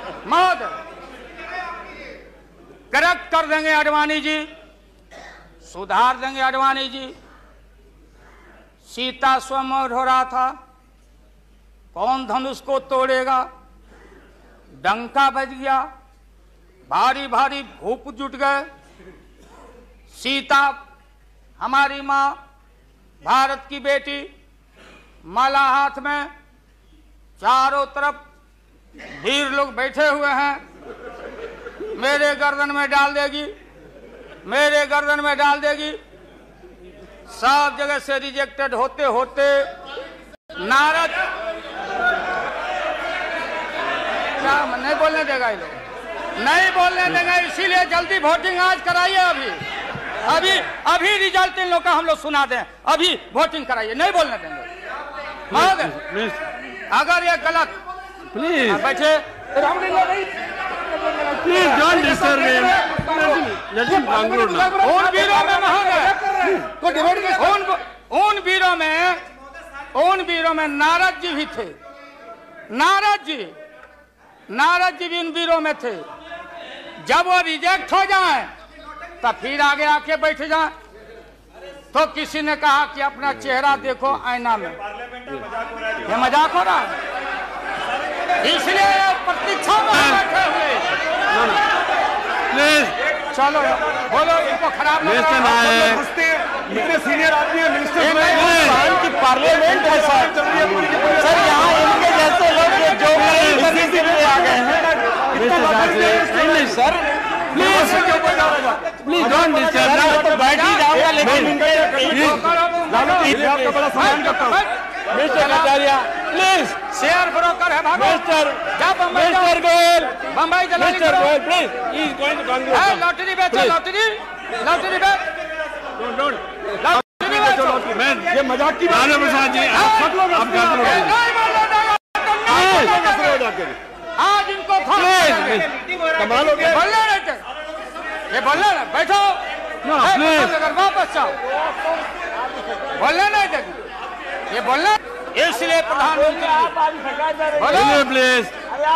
मौत करेक्ट कर देंगे आडवाणी जी, सुधार देंगे आडवाणी जी। सीता स्वयंवर हो रहा था, कौन धनुष को तोड़ेगा, डंका बज गया, भारी भारी भूप जुट गए। सीता हमारी माँ, भारत की बेटी, माला हाथ में, चारों तरफ वीर लोग बैठे हुए हैं। मेरे गर्दन में डाल देगी, मेरे गर्दन में डाल देगी। सब जगह से रिजेक्टेड होते होते नारद क्या नहीं बोलने देगा, ये लोग नहीं बोलने देगा, इसीलिए जल्दी वोटिंग आज कराइए। अभी अभी रिजल्ट इन लोग का हम लोग सुना दें, अभी वोटिंग कराइए, नहीं बोलने देंगे। अगर ये गलत प्लीज बैठे please don't disturb him, let him conclude now. उन वीरों में उन वीरों में नारद जी भी थे। नारद जी भी उन वीरों में थे। जब वो रिजेक्ट हो जाए तो फिर आगे आके बैठ जाए। तो किसी ने कहा कि अपना चेहरा देखो आईना में, ये मजाक हो रहा है, इसलिए प्रतीक्षा में बैठे हुए। प्लीज चलो बोलो, इनको खराब इतने सीनियर आदमी है मिनिस्टर की पार्लियामेंट है सर, यहाँ इनके जैसे लोग जो करने के लिए आ गए हैं। नहीं सर, प्लीज डोंट डिस्टर्ब। तो बैठ ही जाऊंगा, लेकिन आपका बड़ा सम्मान करता हूँ। Mister Kataria please, share broker है भागो। Mister Goyal, Bombay mister Goyal please, he is going to conclude. Lottery बेचो, लॉटरी बेच, लॉटरी बेचो। मैं ये मजाक की राणा प्रसाद जी आप कंक्लूड। आज इनको कमाल हो गया। बोलने नहीं, ये बोलने ना, बैठो अगर वापस जाओ, बोलने नहीं देगी, ये बोलना। इसलिए प्रधानमंत्री बोलिए प्लीज।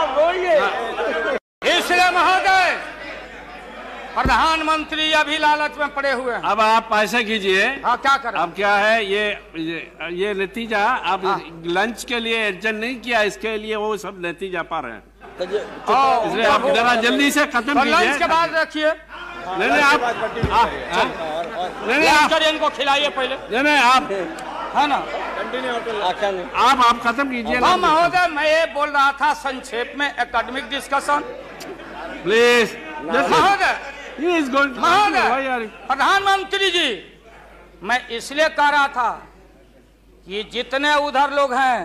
इसलिए महोदय प्रधानमंत्री अभी लालच में पड़े हुए हैं। अब आप ऐसा कीजिए, हाँ क्या करें? अब क्या है ये नतीजा आप लंच के लिए एडजस्ट नहीं किया, इसके लिए वो सब नतीजा पा रहे हैं, इसलिए आप जरा जल्दी से खत्म कीजिए। लंच के बाद रखिए, नहीं आप लंच करिए, इनको खिलाइए पहले, नहीं आप है ना। आप खत्म कीजिए। हाँ महोदय, मैं ये बोल रहा था संक्षेप में एकेडमिक डिस्कशन। प्लीज महोदय महोदय, प्रधानमंत्री जी, मैं इसलिए कह रहा था कि जितने उधर लोग हैं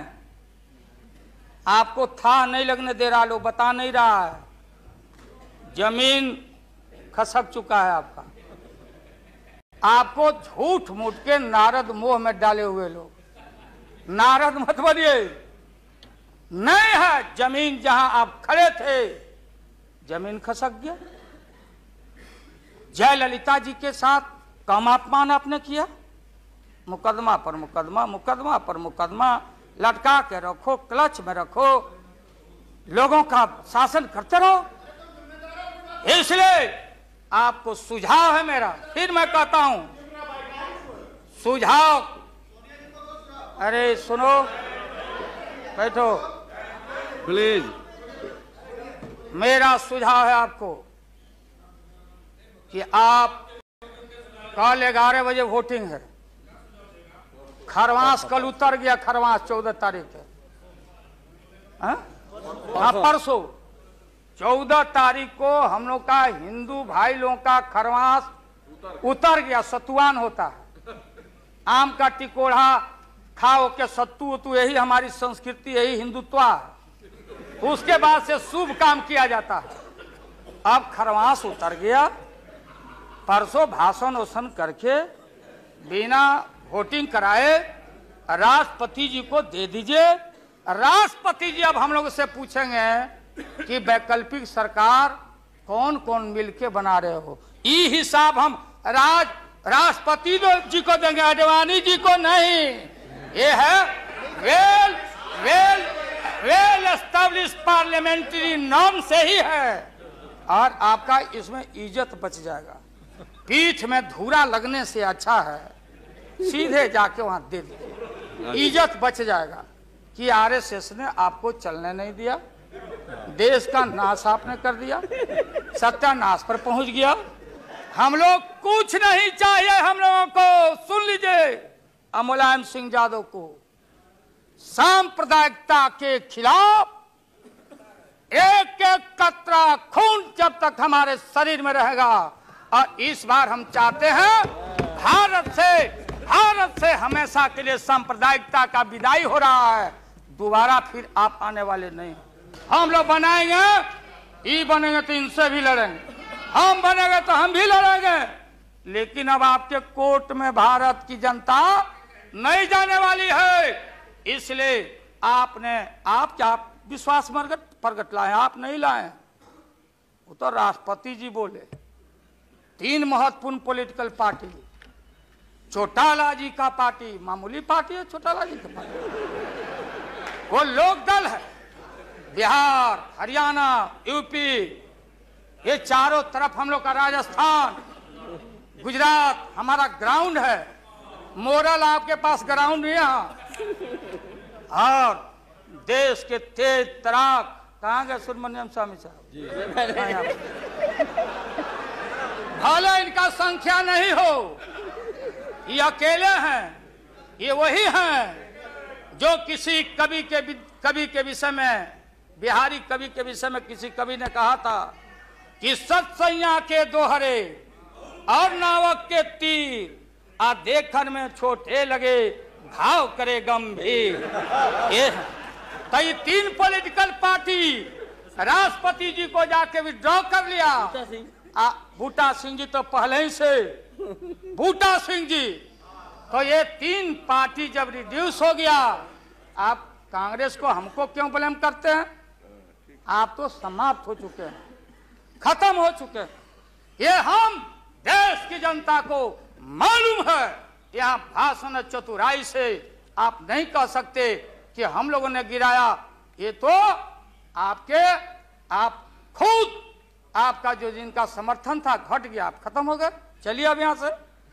आपको था नहीं लगने दे रहा, लोग बता नहीं रहा है, जमीन खसक चुका है आपका। आपको झूठ मूठ के नारद मोह में डाले हुए लोग, नारद मत बनिए। नहीं है जमीन, जहां आप खड़े थे जमीन खसक गया। जयललिता जी के साथ कम अपमान आपने किया, मुकदमा पर मुकदमा, मुकदमा पर मुकदमा लटका के रखो, क्लच में रखो, लोगों का शासन करते रहो। इसलिए आपको सुझाव है मेरा, फिर मैं कहता हूं सुझाव, अरे सुनो, बैठो प्लीज। मेरा सुझाव है आपको कि आप कल 11 बजे वोटिंग है, खरवास कल उतर गया, खरवास 14 तारीख है, हाँ परसों 14 तारीख को हम लोग का हिंदू भाई लोगों का खरवास उतर गया, सतुआन होता है, आम का टिकोड़ा खाओ के सत्तू उतू, यही हमारी संस्कृति, यही हिंदुत्व है। उसके बाद से शुभ काम किया जाता है। अब खरवास उतर गया, परसों भाषण वोषण करके बिना वोटिंग कराए राष्ट्रपति जी को दे दीजिए। राष्ट्रपति जी अब हम लोग से पूछेंगे कि वैकल्पिक सरकार कौन कौन मिलके बना रहे हो, ये हिसाब हम राष्ट्रपति जी को देंगे, आडवाणी जी को नहीं। ये है well well well established parliamentary norm से ही है, और आपका इसमें इज्जत बच जाएगा। पीठ में धूरा लगने से अच्छा है सीधे जाके वहां दे दीजिए, इज्जत बच जाएगा कि आरएसएस ने आपको चलने नहीं दिया, देश का नाश आपने कर दिया, सत्यानाश पर पहुंच गया। हम लोग कुछ नहीं चाहिए, हम लोगों को सुन लीजिए, मुलायम सिंह यादव को सांप्रदायिकता के खिलाफ एक एक कतरा खून जब तक हमारे शरीर में रहेगा, और इस बार हम चाहते हैं भारत से हमेशा के लिए सांप्रदायिकता का विदाई हो रहा है, दोबारा फिर आप आने वाले नहीं। हम लोग बनाएंगे, ई बनेंगे तो इनसे भी लड़ेंगे, हम बनेंगे तो हम भी लड़ेंगे, लेकिन अब आपके कोर्ट में भारत की जनता नहीं जाने वाली है। इसलिए आप क्या विश्वास प्रगट लाए, आप नहीं लाए, वो तो राष्ट्रपति जी बोले। 3 महत्वपूर्ण पॉलिटिकल पार्टी, चौटाला जी का पार्टी मामूली पार्टी है, चौटाला जी का पार्टी वो लोक दल है, बिहार, हरियाणा, यूपी, ये चारों तरफ हम लोग का, राजस्थान, गुजरात हमारा ग्राउंड है, मोरल आपके पास ग्राउंड है यहाँ, और देश के तेज तराक कहाँ गए सुब्रमण्यम स्वामी साहब, भले इनका संख्या नहीं हो, ये अकेले हैं, ये वही हैं जो किसी कवि के विषय में, बिहारी कवि के विषय में किसी कवि ने कहा था कि सत्सैया के दोहरे और नावक के तीर आ देखन में छोटे लगे घाव करे गंभीर। ये तो ये 3 पॉलिटिकल पार्टी राष्ट्रपति जी को जाके विड्रॉ कर लिया। बूटा सिंह जी तो पहले ही से, बूटा सिंह जी, तो ये 3 पार्टी जब रिड्यूस हो गया, आप कांग्रेस को हमको क्यों ब्लेम करते हैं? आप तो समाप्त हो चुके हैं, खत्म हो चुके हैं। ये हम देश की जनता को मालूम है, यहाँ भाषण चतुराई से आप नहीं कह सकते कि हम लोगों ने गिराया, ये तो आप खुद, आपका जो जिनका समर्थन था घट गया, आप खत्म हो गए। चलिए अब यहाँ से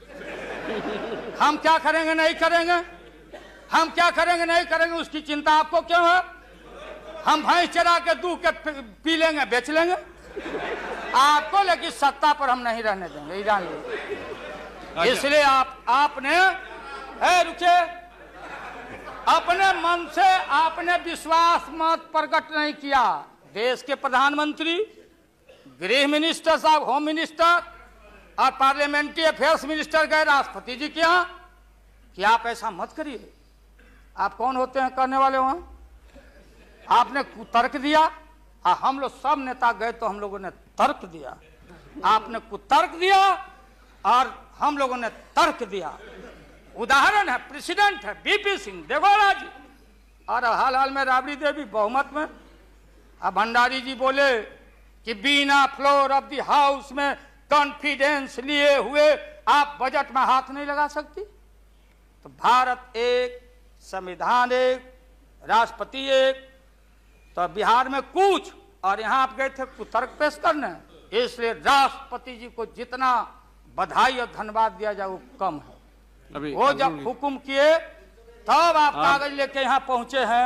हम क्या करेंगे नहीं करेंगे, हम क्या करेंगे नहीं करेंगे उसकी चिंता आपको क्यों है? हम भैंस चरा के दूध के पी लेंगे, बेच लेंगे आपको, लेकिन सत्ता पर हम नहीं रहने देंगे, ईरान लिए। इसलिए आपने रुके, अपने मन से आपने विश्वास मत प्रकट नहीं किया। देश के प्रधानमंत्री, गृह मिनिस्टर साहब, होम मिनिस्टर और पार्लियामेंट्री अफेयर्स मिनिस्टर गए राष्ट्रपति जी के यहाँ कि आप ऐसा मत करिए। आप कौन होते हैं करने वाले? वहां आपने कुतर्क दिया, और हम लोग सब नेता गए तो हम लोगों ने तर्क दिया। आपने कुतर्क दिया और हम लोगों ने तर्क दिया। उदाहरण है, प्रेसिडेंट है बीपी सिंह देवगौड़ा जी, और हाल में राबड़ी देवी बहुमत में। अब भंडारी जी बोले कि बिना फ्लोर ऑफ द हाउस में कॉन्फिडेंस लिए हुए आप बजट में हाथ नहीं लगा सकती। तो भारत एक, संविधान एक, राष्ट्रपति एक, तो बिहार में कुछ, और यहाँ आप गए थे कुतर्क पेश करने। इसलिए राष्ट्रपति जी को जितना बधाई और धन्यवाद दिया जाए वो कम है। वो जब हुक्म किए तब आप कागज लेके यहाँ पहुंचे हैं।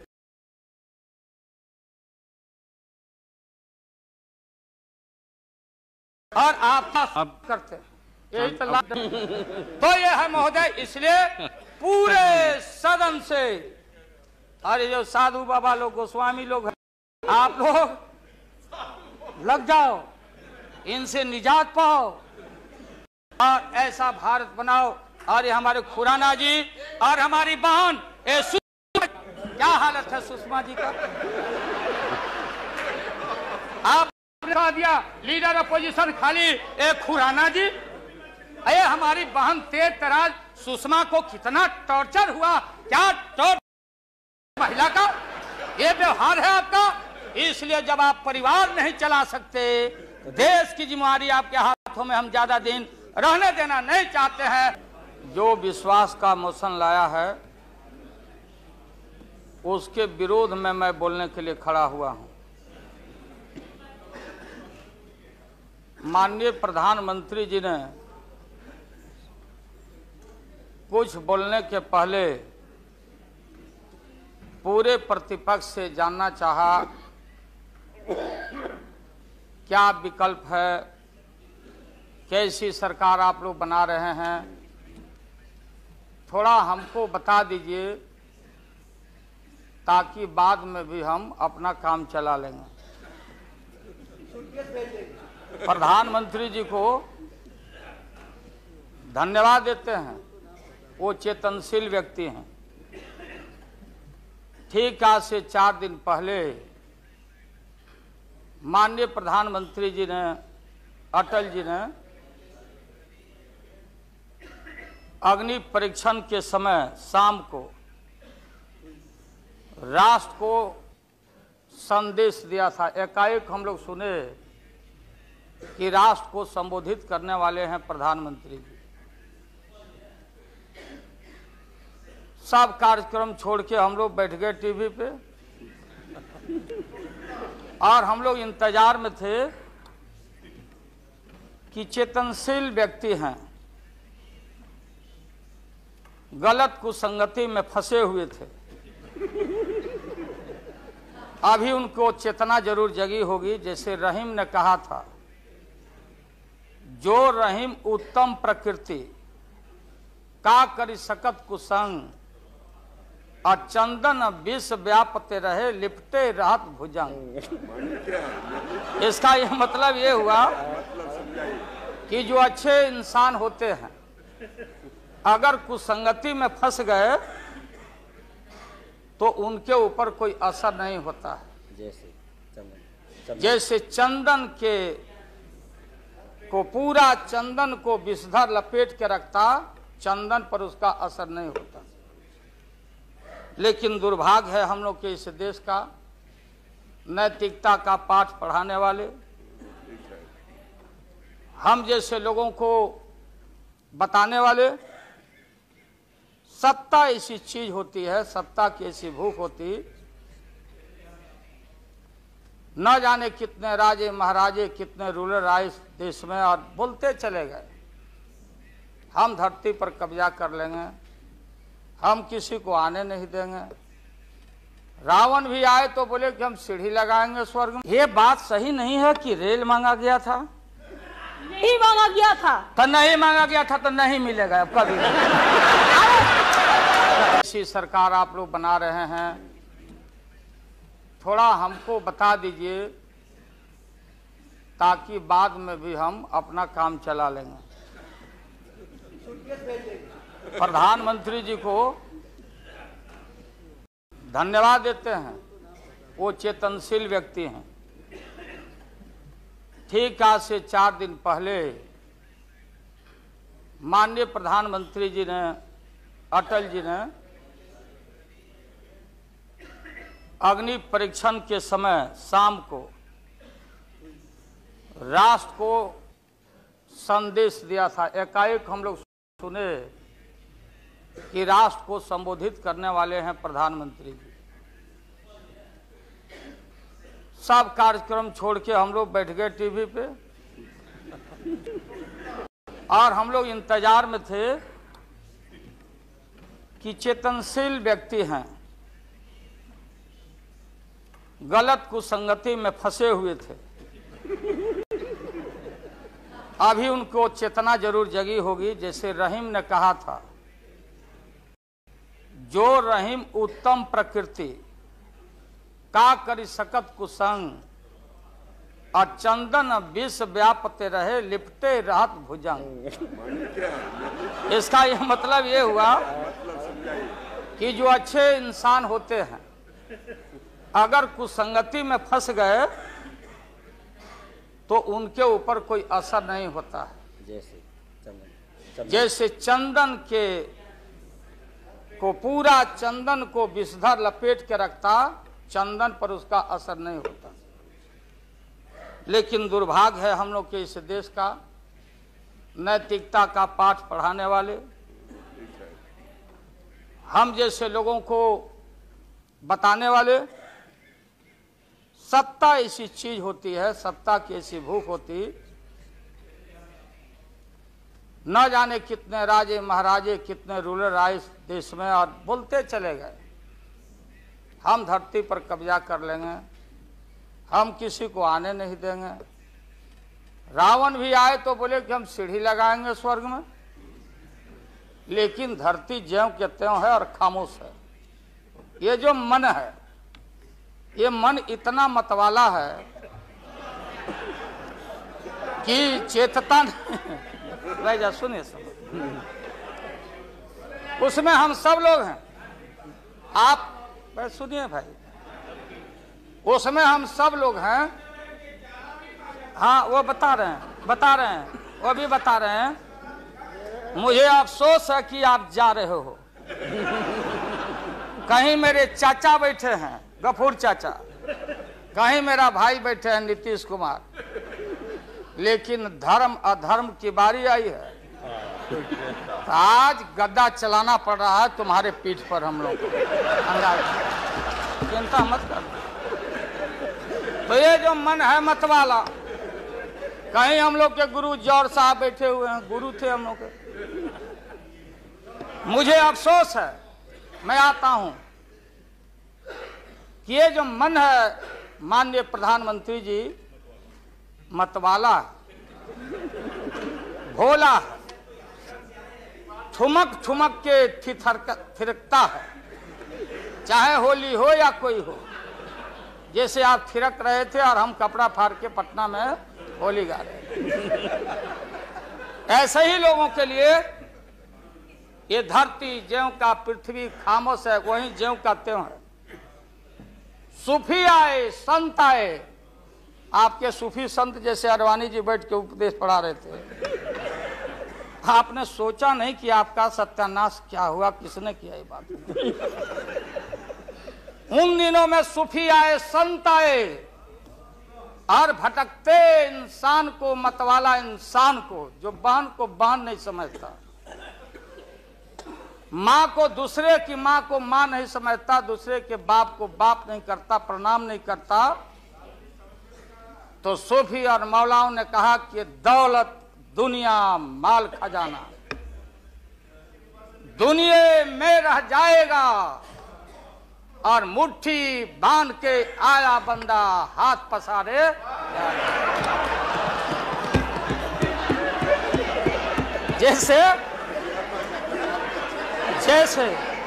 और आप करते यही तो ये है महोदय। इसलिए पूरे सदन से, अरे जो साधु बाबा लोग, गोस्वामी लोग हैं, आप लोग लग जाओ, इनसे निजात पाओ और ऐसा भारत बनाओ। और ये हमारे खुराना जी और हमारी बहन क्या हालत है सुषमा जी का? आपने कहा दिया लीडर अपोजिशन खाली एक खुराना जी। अरे हमारी बहन तेज तराज सुषमा को कितना टॉर्चर हुआ, क्या टॉर्चर महिला का ये व्यवहार है आपका। इसलिए जब आप परिवार नहीं चला सकते, देश की जिम्मेदारी आपके हाथों में हम ज्यादा दिन रहने देना नहीं चाहते हैं। जो विश्वास का मोशन लाया है उसके विरोध में मैं बोलने के लिए खड़ा हुआ हूं। माननीय प्रधानमंत्री जी ने कुछ बोलने के पहले पूरे प्रतिपक्ष से जानना चाहा क्या विकल्प है, कैसी सरकार आप लोग बना रहे हैं, थोड़ा हमको बता दीजिए ताकि बाद में भी हम अपना काम चला लेंगे। प्रधानमंत्री जी को धन्यवाद देते हैं, वो चेतनशील व्यक्ति हैं। ठीक आज से 4 दिन पहले माननीय प्रधानमंत्री जी ने, अटल जी ने अग्नि परीक्षण के समय शाम को राष्ट्र को संदेश दिया था। एकाएक हम लोग सुने कि राष्ट्र को संबोधित करने वाले हैं प्रधानमंत्री जी। सब कार्यक्रम छोड़ के हम लोग बैठ गए टीवी पे और हम लोग इंतजार में थे कि चेतनशील व्यक्ति हैं, गलत कुसंगति में फंसे हुए थे, अभी उनको चेतना जरूर जगी होगी। जैसे रहीम ने कहा था, जो रहीम उत्तम प्रकृति का करी सकत कुसंग, और चंदन विष व्यापते रहे लिपटे रहत भुजंग। इसका यह मतलब ये हुआ कि जो अच्छे इंसान होते हैं अगर कुसंगति में फंस गए तो उनके ऊपर कोई असर नहीं होता है। जैसे चंदन के को पूरा चंदन को विषधर लपेट के रखता, चंदन पर उसका असर नहीं होता। लेकिन दुर्भाग्य है हम लोग के इस देश का, नैतिकता का पाठ पढ़ाने वाले हम जैसे लोगों को बताने वाले, सत्ता ऐसी चीज होती है, सत्ता की ऐसी भूख होती, न जाने कितने राजे महाराजे, कितने रूलर आए इस देश में और बोलते चले गए हम धरती पर कब्जा कर लेंगे, हम किसी को आने नहीं देंगे। रावण भी आए तो बोले कि हम सीढ़ी लगाएंगे स्वर्ग में। ये बात सही नहीं है कि रेल मांगा गया था, नहीं मांगा गया था तो नहीं मांगा गया था तो नहीं मिलेगा अब कभी। ऐसी सरकार आप लोग बना रहे हैं, थोड़ा हमको बता दीजिए ताकि बाद में भी हम अपना काम चला लेंगे। प्रधानमंत्री जी को धन्यवाद देते हैं, वो चेतनशील व्यक्ति हैं। ठीक आज से 4 दिन पहले माननीय प्रधानमंत्री जी ने, अटल जी ने अग्नि परीक्षण के समय शाम को राष्ट्र को संदेश दिया था। एकाएक हम लोग सुने कि राष्ट्र को संबोधित करने वाले हैं प्रधानमंत्री जी। सब कार्यक्रम छोड़ के हम लोग बैठ गए टीवी पे और हम लोग इंतजार में थे कि चेतनशील व्यक्ति हैं, गलत कुसंगति में फंसे हुए थे, अभी उनको चेतना जरूर जगी होगी। जैसे रहीम ने कहा था, जो रहीम उत्तम प्रकृति का करी सकत कुसंग, और चंदन विष व्यापते रहे लिपटे रहत भुजंग। इसका यह मतलब ये हुआ कि जो अच्छे इंसान होते हैं अगर कुसंगति में फंस गए तो उनके ऊपर कोई असर नहीं होता है। जैसे चंदन के को पूरा चंदन को विषधर लपेट के रखता, चंदन पर उसका असर नहीं होता। लेकिन दुर्भाग्य है हम लोग के इस देश का, नैतिकता का पाठ पढ़ाने वाले हम जैसे लोगों को बताने वाले, सत्ता ऐसी चीज होती है, सत्ता की ऐसी भूख होती, न जाने कितने राजे महाराजे, कितने रूलर आए इस देश में और बोलते चले गए हम धरती पर कब्जा कर लेंगे, हम किसी को आने नहीं देंगे। रावण भी आए तो बोले कि हम सीढ़ी लगाएंगे स्वर्ग में, लेकिन धरती ज्यों के त्यों है और खामोश है। ये जो मन है, ये मन इतना मतवाला है कि चेतता नहीं। भाई जा सुनिए सब, उसमें हम सब लोग हैं। आप सुनिए भाई, उसमें हम सब लोग हैं। हाँ वो बता रहे हैं, वो भी बता रहे हैं। मुझे अफसोस है कि आप जा रहे हो। कहीं मेरे चाचा बैठे हैं, गफूर चाचा, कहीं मेरा भाई बैठे हैं नीतीश कुमार, लेकिन धर्म अधर्म की बारी आई है तो आज गद्दा चलाना पड़ रहा है तुम्हारे पीठ पर हम लोग को। चिंता मत कर। तो ये जो मन है मतवाला, कहीं हम लोग के गुरु जौहर साहब बैठे हुए हैं, गुरु थे हम लोग के। मुझे अफसोस है, मैं आता हूं कि ये जो मन है माननीय प्रधानमंत्री जी, मतवाला भोला है, ठुमक ठुमक के थिरकता है, चाहे होली हो या कोई हो। जैसे आप थिरक रहे थे और हम कपड़ा फाड़ के पटना में होली गा रहे। ऐसे ही लोगों के लिए ये धरती ज्यों का पृथ्वी खामोश है, वहीं ज्यों का त्यों है। सूफी आए, संत आए, आपके सूफी संत जैसे अडवाणी जी बैठ के उपदेश पढ़ा रहे थे। आपने सोचा नहीं कि आपका सत्यानाश क्या हुआ, किसने किया ये बात। उन दिनों में सूफी आए, संत आए और भटकते इंसान को, मतवाला इंसान को, जो बहन को बहन नहीं समझता, माँ को, दूसरे की माँ को माँ नहीं समझता, दूसरे के बाप को बाप नहीं करता, प्रणाम नहीं करता, तो सूफी और मौलाओं ने कहा कि दौलत, दुनिया, माल खजाना दुनिया में रह जाएगा और मुट्ठी बांध के आया बंदा हाथ पसारे। जैसे जैसे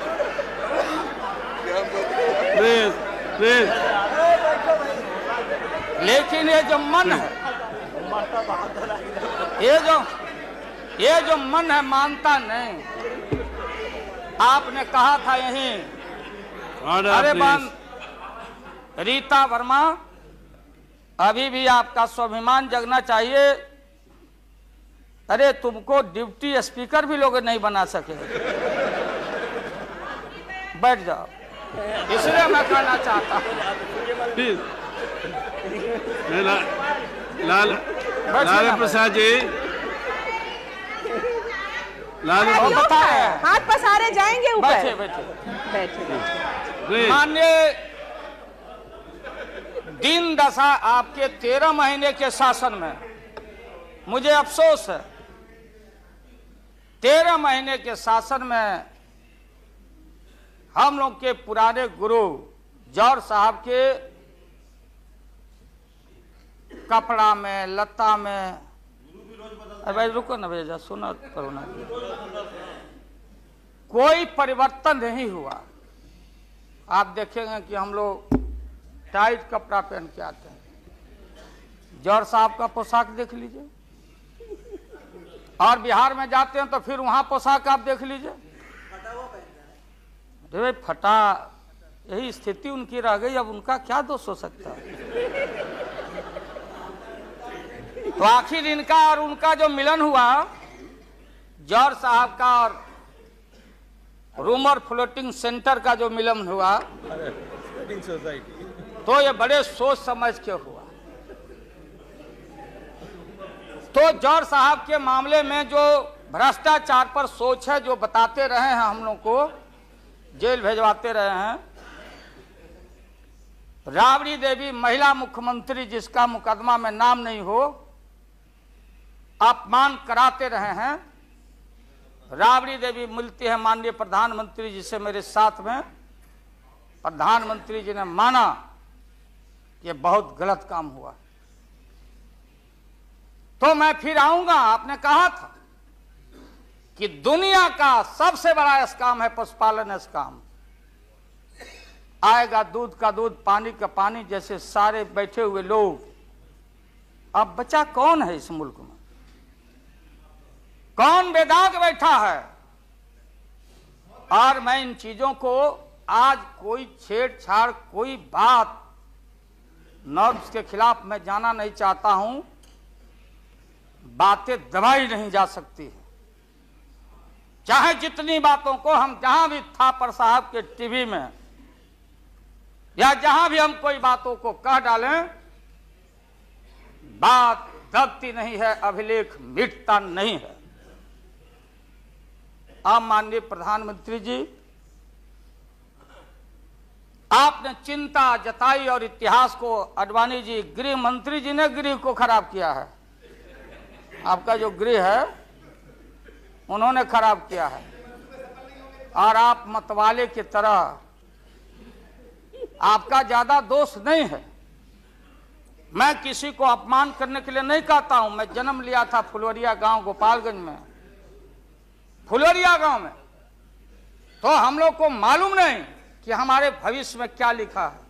लेकिन ये जो मन है, ये जो मन है मानता नहीं। आपने कहा था यहीं, अरे बहन रीता वर्मा, अभी भी आपका स्वाभिमान जगना चाहिए। अरे तुमको डिप्टी स्पीकर भी लोग नहीं बना सके। बैठ जाओ, इसलिए मैं कहना चाहता हूँ। लालू प्रसाद जी, हाथ पसारे जाएंगे ऊपर। बैठे बैठे बैठे। माननीय दिन दशा आपके 13 महीने के शासन में, मुझे अफसोस है 13 महीने के शासन में हम लोग के पुराने गुरु जौहर साहब के कपड़ा में, लता में, अरे भाई रुको ना भैया, सुना करो ना, कोई परिवर्तन नहीं हुआ। आप देखेंगे कि हम लोग टाइट कपड़ा पहन के आते हैं। जौहर साहब का पोशाक देख लीजिए, और बिहार में जाते हैं तो फिर वहां पोशाक आप देख लीजिए। भाई फटा, यही स्थिति उनकी रह गई, अब उनका क्या दोष हो सकता है। तो आखिर इनका और उनका जो मिलन हुआ, जौहर साहब का और रूमर फ्लोटिंग सेंटर का जो मिलन हुआ, तो ये बड़े सोच समझ के हुआ। तो जौहर साहब के मामले में जो भ्रष्टाचार पर सोच है, जो बताते रहे हैं, हम लोग को जेल भेजवाते रहे हैं। राबड़ी देवी महिला मुख्यमंत्री, जिसका मुकदमा में नाम नहीं हो, अपमान कराते रहे हैं। राबड़ी देवी मिलती है माननीय प्रधानमंत्री जी से मेरे साथ में। प्रधानमंत्री जी ने माना कि बहुत गलत काम हुआ, तो मैं फिर आऊंगा। आपने कहा था कि दुनिया का सबसे बड़ा स्काम है पशुपालन स्काम। आएगा दूध का दूध, पानी का पानी जैसे सारे बैठे हुए लोग। अब बचा कौन है इस मुल्क में? कौन बेदाग बैठा है? और मैं इन चीजों को आज कोई छेड़छाड़, कोई बात नॉर्म्स के खिलाफ मैं जाना नहीं चाहता हूं। बातें दबाई नहीं जा सकती है। चाहे जितनी बातों को हम जहां भी थापर साहब के टीवी में या जहां भी हम कोई बातों को कह डालें, बात दबती नहीं है, अभिलेख मिटता नहीं है। अब माननीय प्रधानमंत्री जी, आपने चिंता जताई और इतिहास को, आडवाणी जी गृह मंत्री जी ने गृह को खराब किया है। आपका जो गृह है उन्होंने खराब किया है, और आप मतवाले की तरह, आपका ज्यादा दोष नहीं है। मैं किसी को अपमान करने के लिए नहीं कहता हूं। मैं जन्म लिया था फुलवरिया गांव गोपालगंज में, फुलवरिया गांव में, तो हम लोग को मालूम नहीं कि हमारे भविष्य में क्या लिखा है।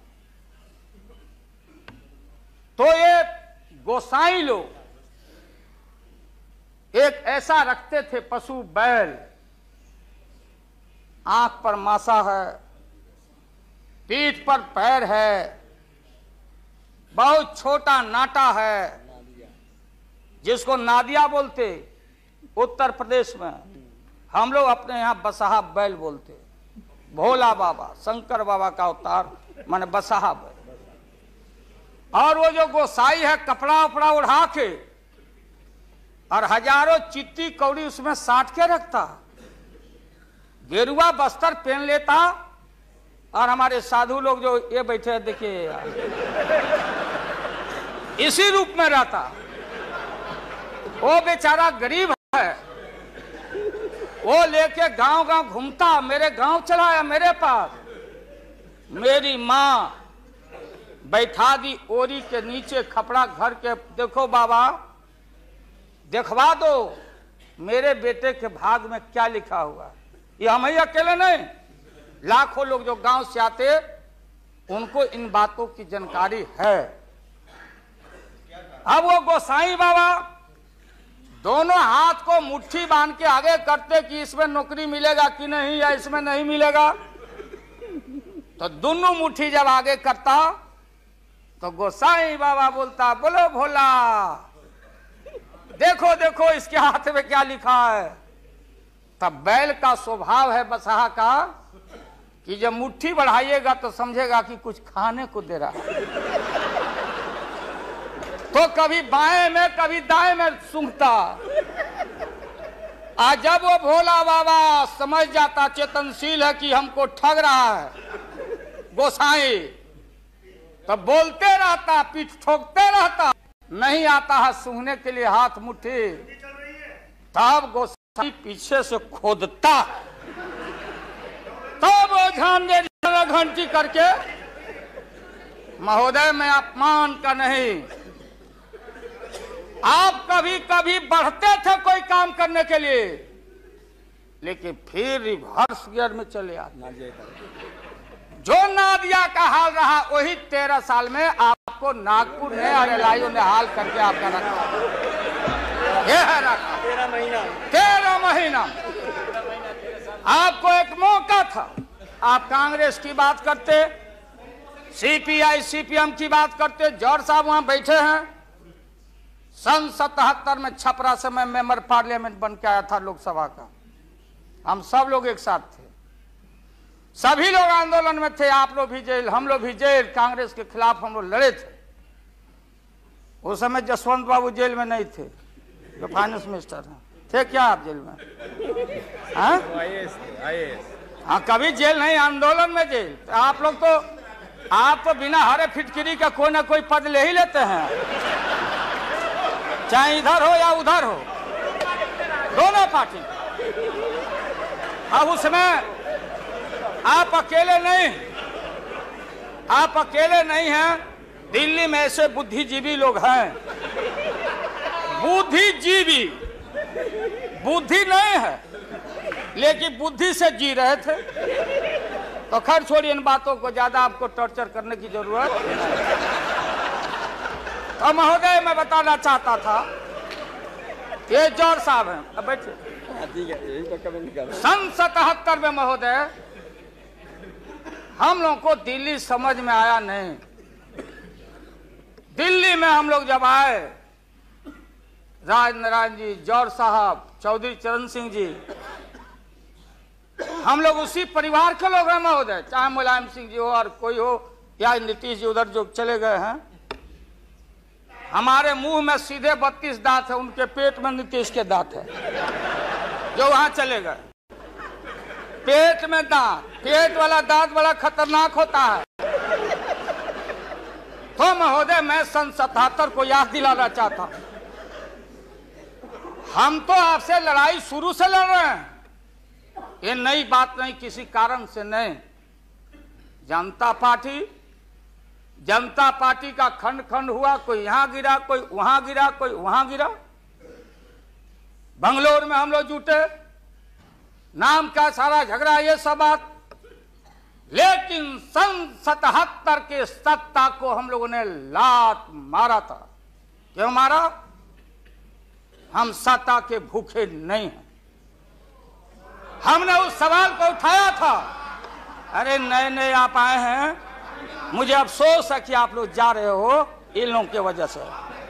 तो ये गोसाई लोग एक ऐसा रखते थे पशु बैल, आंख पर मासा है, पीठ पर पैर है, बहुत छोटा नाटा है, जिसको नादिया बोलते उत्तर प्रदेश में। हम लोग अपने यहां बसहा बैल बोलते। भोला बाबा, शंकर बाबा का अवतार माने बसहा बैल। और वो जो गोसाई है कपड़ा उपड़ा उड़ा के और हजारों चिट्टी कौड़ी उसमें साट के रखता, गेरुआ बस्तर पहन लेता, और हमारे साधु लोग जो ये बैठे हैं देखिए इसी रूप में रहता। वो बेचारा गरीब है, वो लेके गांव गांव घूमता, मेरे गांव चला आया मेरे पास। मेरी माँ बैठा दी ओरी के नीचे खपड़ा घर के, देखो बाबा देखवा दो मेरे बेटे के भाग में क्या लिखा हुआ। ये हम ही अकेले नहीं, लाखों लोग जो गांव से आते उनको इन बातों की जानकारी है। अब वो गोसाई बाबा दोनों हाथ को मुट्ठी बांध के आगे करते कि इसमें नौकरी मिलेगा कि नहीं, या इसमें नहीं मिलेगा। तो दोनों मुट्ठी जब आगे करता तो गोसाई बाबा बोलता, बोलो भोला, देखो देखो इसके हाथ में क्या लिखा है। तब बैल का स्वभाव है बसहा का कि जब मुट्ठी बढ़ाइएगा तो समझेगा कि कुछ खाने को दे रहा है, तो कभी बाएं में कभी दाएं में सूंघता। आज जब वो भोला बाबा समझ जाता, चेतनशील है कि हमको ठग रहा है गोसाई, तब बोलते रहता, पीठ ठोकते रहता। नहीं आता है सूंघने के लिए हाथ मुट्ठी, तब गोसाई पीछे से खोदता, तब वो ध्यान दे घंटी करके, महोदय मैं अपमान का नहीं, आप कभी कभी बढ़ते थे कोई काम करने के लिए, लेकिन फिर रिवर्स गियर में चले आते। जो नादिया का हाल रहा वही 13 साल में आपको नागपुर ने और एलआईओ ने हाल करके आपका रखा। यह है रखा 13 महीना। आपको एक मौका था, आप कांग्रेस की बात करते, सीपीआई सीपीएम की बात करते। जौहर साहब वहां बैठे हैं। सन 77 में छपरा से मैं मेंबर पार्लियामेंट बन के आया था लोकसभा का। हम सब लोग एक साथ थे, सभी लोग आंदोलन में थे। आप लोग भी जेल, हम लोग भी जेल, कांग्रेस के खिलाफ हम लोग लड़े थे। उस समय जसवंत बाबू जेल में नहीं थे, जो फाइनेंस मिनिस्टर हैं। थे क्या आप जेल में? हाँ, कभी जेल नहीं, आंदोलन में जेल। आप लोग तो, आप तो बिना हरे फिटकिरी का कोई ना कोई पद ले ही लेते हैं, चाहे इधर हो या उधर हो, दोनों पार्टी। अब उसमें आप अकेले नहीं हैं। दिल्ली में ऐसे बुद्धिजीवी लोग हैं, बुद्धिजीवी, बुद्धि नहीं है लेकिन बुद्धि से जी रहे थे। तो खैर छोड़िए इन बातों को, ज्यादा आपको टॉर्चर करने की जरूरत। तो महोदय मैं बताना चाहता था, ये जौहर साहब हैं, अब बैठिए। सन 77 में महोदय हम लोग को दिल्ली समझ में आया नहीं। दिल्ली में हम लोग जब आए, राज नारायण जी, जौहर साहब, चौधरी चरण सिंह जी, हम लोग उसी परिवार के लोग हैं महोदय, चाहे मुलायम सिंह जी हो और कोई हो या नीतीश जी उधर जो चले गए हैं। हमारे मुंह में सीधे 32 दांत है, उनके पेट में नीतीश के दांत है जो वहां चले गए। पेट में दांत, पेट वाला दांत बड़ा खतरनाक होता है। तो महोदय मैं सन 77 को याद दिलाना चाहता हूं, हम तो आपसे लड़ाई शुरू से लड़ रहे हैं, ये नई बात नहीं, किसी कारण से नहीं। जनता पार्टी का खंड खंड हुआ, कोई यहां गिरा, कोई वहां गिरा, कोई वहां गिरा। बंगलोर में हम लोग जुटे, नाम का सारा झगड़ा, ये सब बात। लेकिन सन 77 के सत्ता को हम लोगों ने लात मारा था। क्यों मारा? हम सत्ता के भूखे नहीं हैं। हमने उस सवाल को उठाया था। अरे नए नए आप आए हैं, मुझे अफसोस है कि आप लोग जा रहे हो इन लोगों की वजह से।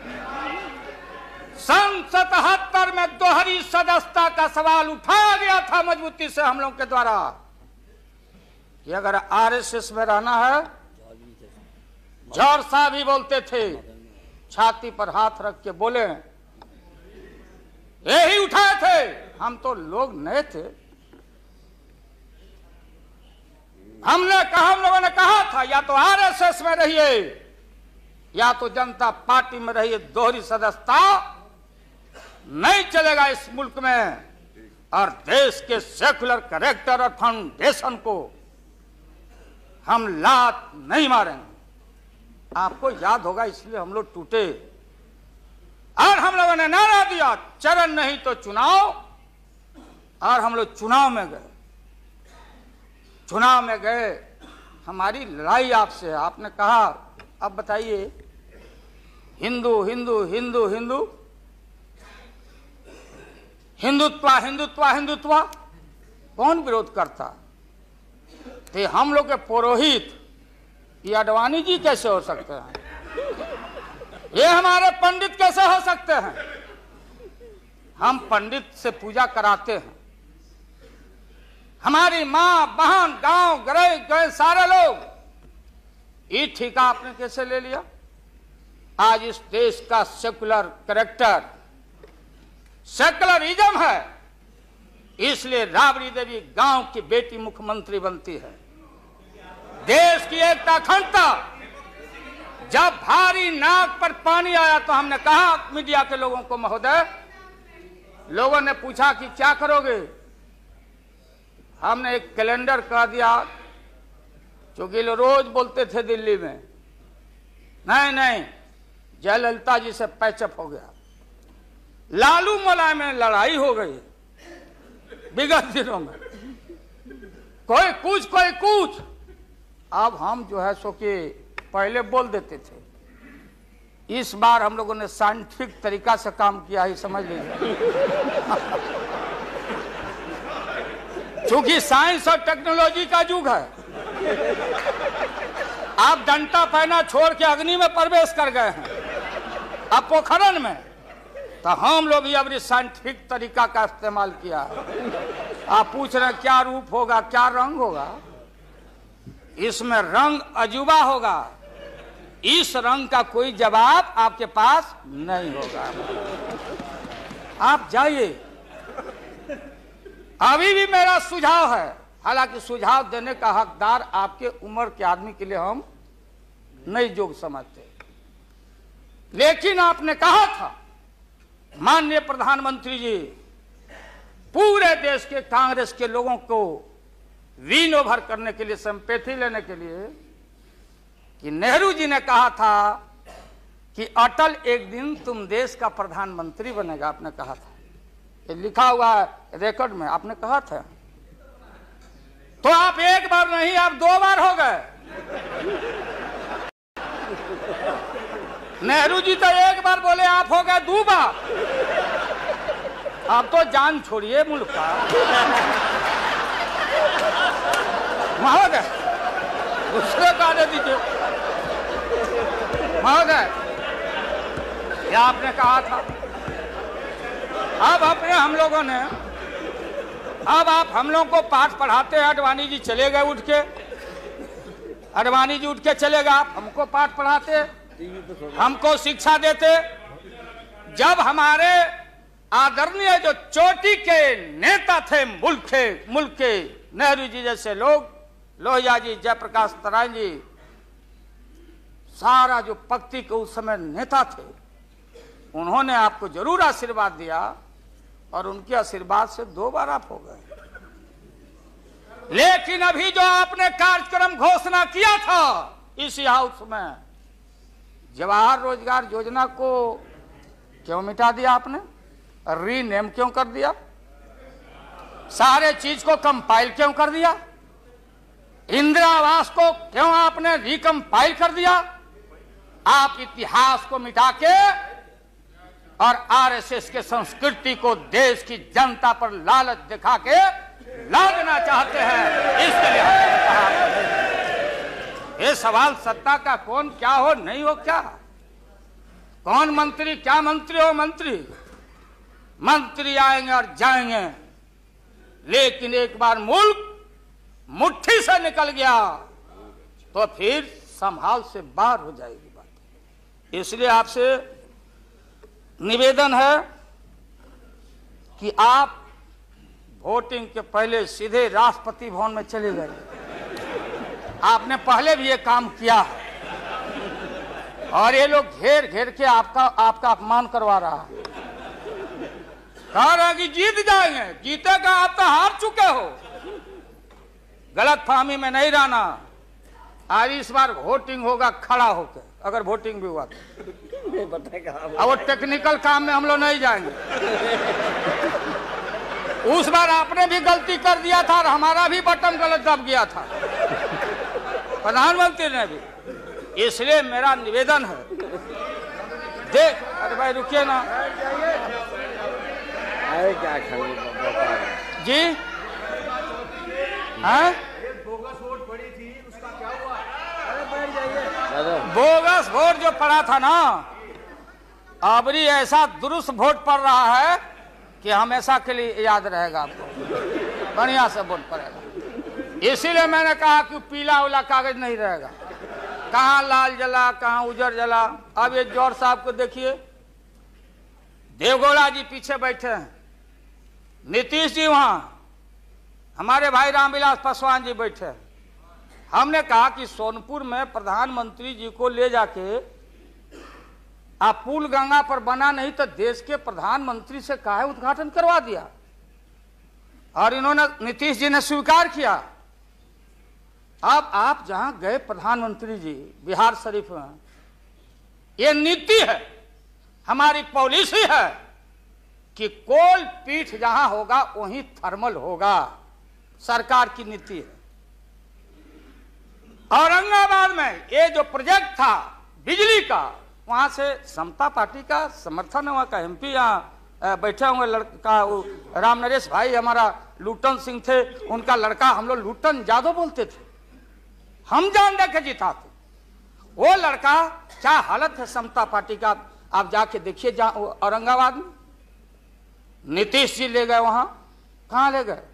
सन 77 में दोहरी सदस्यता का सवाल उठाया गया था मजबूती से हम लोगों के द्वारा कि अगर आरएसएस में रहना है। जौहर साहब भी बोलते थे, छाती पर हाथ रख के बोले, यही उठाए थे। हम तो लोग नए थे, हम लोगों ने कहा था या तो आरएसएस में रहिए या तो जनता पार्टी में रहिए। दोहरी सदस्यता नहीं चलेगा इस मुल्क में, और देश के सेकुलर कैरेक्टर और फाउंडेशन को हम लात नहीं मारेंगे। आपको याद होगा, इसलिए हम लोग टूटे और हम लोगों ने नारा दिया, चरण नहीं तो चुनाव। और हम लोग चुनाव में गए। हमारी लड़ाई आपसे, आपने कहा अब बताइए, हिंदू हिंदू हिंदू हिंदू हिंदुत्व हिंदुत्व हिंदुत्व कौन विरोध करता? तो हम लोग के पुरोहित ये अडवाणी जी कैसे हो सकते हैं? ये हमारे पंडित कैसे हो सकते हैं? हम पंडित से पूजा कराते हैं। हमारी मां बहन गांव गए सारे लोग। ये ठेका आपने कैसे ले लिया? आज इस देश का सेकुलर कैरेक्टर, सेकुलरिज्म है, इसलिए राबड़ी देवी गांव की बेटी मुख्यमंत्री बनती है। देश की एकता अखंडता। जब भारी नाक पर पानी आया तो हमने कहा मीडिया के लोगों को, महोदय, लोगों ने पूछा कि क्या करोगे? हमने एक कैलेंडर कह दिया, क्योंकि लोग रोज बोलते थे दिल्ली में, नहीं जयललिता जी से पैचअप हो गया। लालू मुलायम में लड़ाई हो गई विगत दिनों में, कोई कुछ। अब हम जो है सो कि पहले बोल देते थे, इस बार हम लोगों ने साइंटिफिक तरीका से काम किया ही, समझ लीजिए। क्योंकि साइंस और टेक्नोलॉजी का युग है। आप डंडा पहना छोड़ के अग्नि में प्रवेश कर गए हैं, अब पोखरन में। तो हम लोग भी अब साइंटिफिक तरीका का इस्तेमाल किया। आप पूछ रहे हैं क्या रूप होगा, क्या रंग होगा? इसमें रंग अजूबा होगा। इस रंग का कोई जवाब आपके पास नहीं होगा। आप जाइए। अभी भी मेरा सुझाव है, हालांकि सुझाव देने का हकदार आपके उम्र के आदमी के लिए हम नहीं योग्य समझते, लेकिन आपने कहा था, माननीय प्रधानमंत्री जी, पूरे देश के कांग्रेस के लोगों को विन ओवर करने के लिए, सिंपैथी लेने के लिए, कि नेहरू जी ने कहा था कि अटल एक दिन तुम देश का प्रधानमंत्री बनेगा, आपने कहा था, ये लिखा हुआ है रिकॉर्ड में, आपने कहा था। तो आप एक बार नहीं, आप 2 बार हो गए। नेहरू जी तो एक बार बोले, आप हो गए 2 बार। आप तो जान छोड़िए मुल्क का। महोदय दूसरे को आने दीजिए। महोदय क्या आपने कहा था, अब अपने हम लोगों ने, अब आप हम लोगों को पाठ पढ़ाते हैं। अडवाणी जी चले गए उठ के, अडवाणी जी उठ के चले गए, आप हमको पाठ पढ़ाते, हमको शिक्षा देते। जब हमारे आदरणीय जो चोटी के नेता थे मुल्क के नेहरू जी जैसे लोग, लोहिया जी, जयप्रकाश नारायण जी, सारा जो पक्ति के उस समय नेता थे, उन्होंने आपको जरूर आशीर्वाद दिया और उनके आशीर्वाद से 2 बार आप हो गए। लेकिन अभी जो आपने कार्यक्रम घोषणा किया था इसी हाउस में, जवाहर रोजगार योजना को क्यों मिटा दिया आपने? रीनेम क्यों कर दिया? सारे चीज को कंपाइल क्यों कर दिया? इंदिरा आवास को क्यों आपने रिकंपाइल कर दिया? आप इतिहास को मिटा के और आरएसएस के संस्कृति को देश की जनता पर लालच दिखा के लादना चाहते हैं। इसके लिए हमने कहा ये सवाल सत्ता का कौन क्या हो नहीं हो, क्या कौन मंत्री, क्या मंत्री हो, मंत्री आएंगे और जाएंगे, लेकिन एक बार मुल्क मुट्ठी से निकल गया तो फिर संभाल से बाहर हो जाएगी बात। इसलिए आपसे निवेदन है कि आप वोटिंग के पहले सीधे राष्ट्रपति भवन में चले गए। आपने पहले भी ये काम किया है और ये लोग घेर घेर के आपका अपमान करवा रहा है। कह रहा कि जीत जाएंगे, जीतेगा, आप तो हार चुके हो। गलत फहमी में नहीं रहना। आज इस बार वोटिंग होगा खड़ा होकर, अगर वोटिंग भी हुआ तो। अब वो टेक्निकल काम में हम लोग नहीं जाएंगे। उस बार आपने भी गलती कर दिया था और हमारा भी बटन गलत दब गया था, प्रधानमंत्री ने भी। इसलिए मेरा निवेदन है, देख, अरे भाई रुकिए ना क्या जी, हाँ बोगस वोट पड़ी थी, उसका क्या हुआ? बोगस वोट जो पड़ा था ना, अबरी ऐसा दुरुस्त वोट पड़ रहा है कि हमेशा के लिए याद रहेगा आपको, बढ़िया से वोट पड़ेगा। इसीलिए मैंने कहा कि पीला वाला कागज नहीं रहेगा, कहाँ लाल जला कहाँ उजर जला। अब ये जौहर साहब को देखिए, देवगौड़ा जी पीछे बैठे हैं, नीतीश जी वहां, हमारे भाई रामविलास पासवान जी बैठे हैं। हमने कहा कि सोनपुर में प्रधानमंत्री जी को ले जाके आप पुल गंगा पर बना नहीं तो देश के प्रधानमंत्री से काहे उद्घाटन करवा दिया, और इन्होंने, नीतीश जी ने स्वीकार किया। अब आप जहां गए प्रधानमंत्री जी बिहार शरीफ में, ये नीति है, हमारी पॉलिसी है कि कोल पीठ जहां होगा वहीं थर्मल होगा, सरकार की नीति है। औरंगाबाद में ये जो प्रोजेक्ट था बिजली का, वहां से समता पार्टी का समर्थन, वहां का एमपी यहाँ बैठे होंगे लड़का, राम नरेश भाई हमारा लूटन सिंह थे, उनका लड़का, हम लोग लूटन यादव बोलते थे, हम जान दे के जीता थे। वो लड़का, क्या हालत है समता पार्टी का, आप जाके देखिए औरंगाबाद में। नीतीश जी ले गए वहां, कहां ले गए?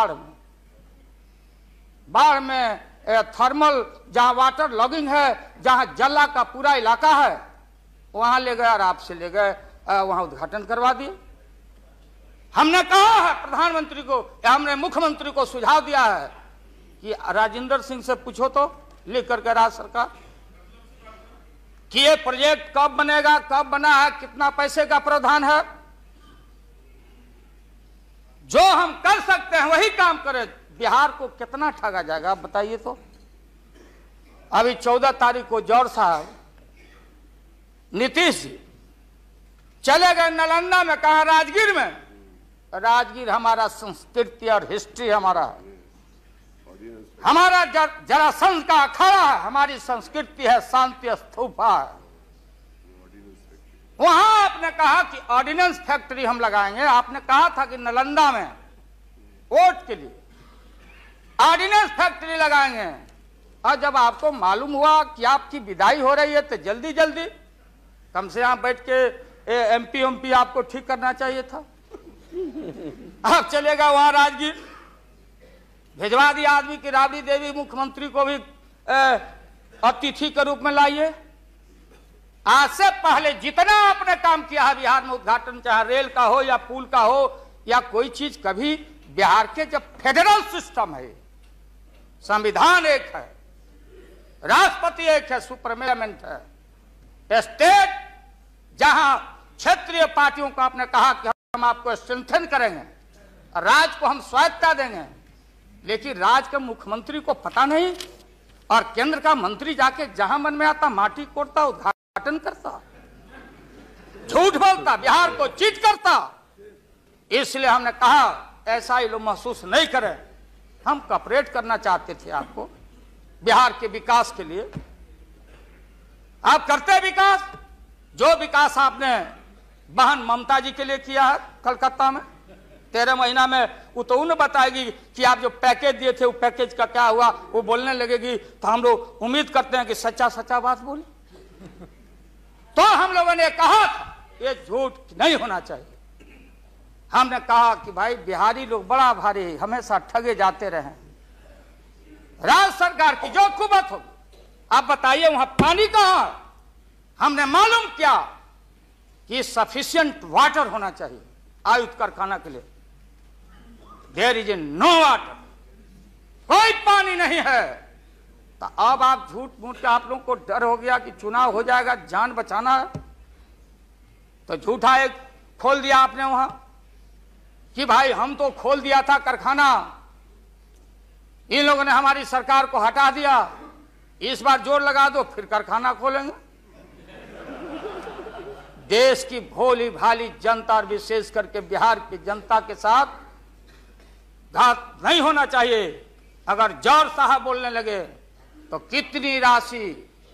बाढ़ में थर्मल, जहां वाटर लॉगिंग है, जहां जला का पूरा इलाका है, वहां ले गए और आपसे ले गए, वहां उद्घाटन करवा दिए। हमने कहा है प्रधानमंत्री को, हमने मुख्यमंत्री को सुझाव दिया है कि राजेंद्र सिंह से पूछो तो, लिख करके राज्य सरकार, कि ये प्रोजेक्ट कब बनेगा, कब बना है, कितना पैसे का प्रावधान है। जो हम कर सकते हैं वही काम करें। बिहार को कितना ठगा जाएगा आप बताइए तो। अभी 14 तारीख को जौहर साहब नीतीश जी चले गए नालंदा में, कहा राजगीर में। राजगीर हमारा संस्कृति और हिस्ट्री हमारा है, हमारा जरासंध का अखाड़ा है, हमारी संस्कृति है, शांति स्तूपा है। वहां आपने कहा कि ऑर्डिनेंस फैक्ट्री हम लगाएंगे। आपने कहा था कि नालंदा में वोट के लिए ऑर्डिनेंस फैक्ट्री लगाएंगे, और जब आपको मालूम हुआ कि आपकी विदाई हो रही है तो जल्दी जल्दी कम से यहां बैठ के एमपी आपको ठीक करना चाहिए था। आप चलेगा वहां राजगीर, भिजवा दिया आदमी की राबड़ी देवी मुख्यमंत्री को भी अतिथि के रूप में लाइए। आज से पहले जितना आपने काम किया है बिहार में, उद्घाटन चाहे रेल का हो या पुल का हो या कोई चीज, कभी बिहार के जब फेडरल सिस्टम है, संविधान एक है, राष्ट्रपति एक है, सुपरमेंट है, स्टेट जहां क्षेत्रीय पार्टियों को आपने कहा कि हम आपको स्ट्रेंथन करेंगे, राज्य को हम स्वायत्तता देंगे, लेकिन राज्य के मुख्यमंत्री को पता नहीं, और केंद्र का मंत्री जाके जहां मन में आता माटी कोड़ता, उद्घाटन करता, झूठ बोलता, बिहार को चीट करता। इसलिए हमने कहा ऐसा ही लोग महसूस नहीं करें। हम कॉपरेट करना चाहते थे आपको बिहार के विकास के लिए। आप करते विकास, जो विकास आपने बहन ममता जी के लिए किया है कलकत्ता में 13 महीना में, वो तो उन्हें बताएगी कि आप जो पैकेज दिए थे वो पैकेज का क्या हुआ, वो बोलने लगेगी। तो हम लोग उम्मीद करते हैं कि सच्चा सच्चा बात बोले। तो हम लोगों ने कहा था ये झूठ नहीं होना चाहिए। हमने कहा कि भाई बिहारी लोग बड़ा भारी, हमेशा ठगे जाते रहे। राज्य सरकार की जो कुबत हो, आप बताइए वहां पानी कहां है? हमने मालूम किया कि सफिशिएंट वाटर होना चाहिए आयुध कारखाना के लिए। देयर इज नो वाटर, कोई पानी नहीं है। तो अब आप झूठ मूठ के आप लोगों को डर हो गया कि चुनाव हो जाएगा, जान बचाना है, तो झूठा एक खोल दिया आपने वहां कि भाई हम तो खोल दिया था कारखाना, इन लोगों ने हमारी सरकार को हटा दिया, इस बार जोर लगा दो फिर कारखाना खोलेंगे। देश की भोली भाली जनता और विशेष करके बिहार की जनता के साथ घात नहीं होना चाहिए। अगर जौहर साहब बोलने लगे तो कितनी राशि,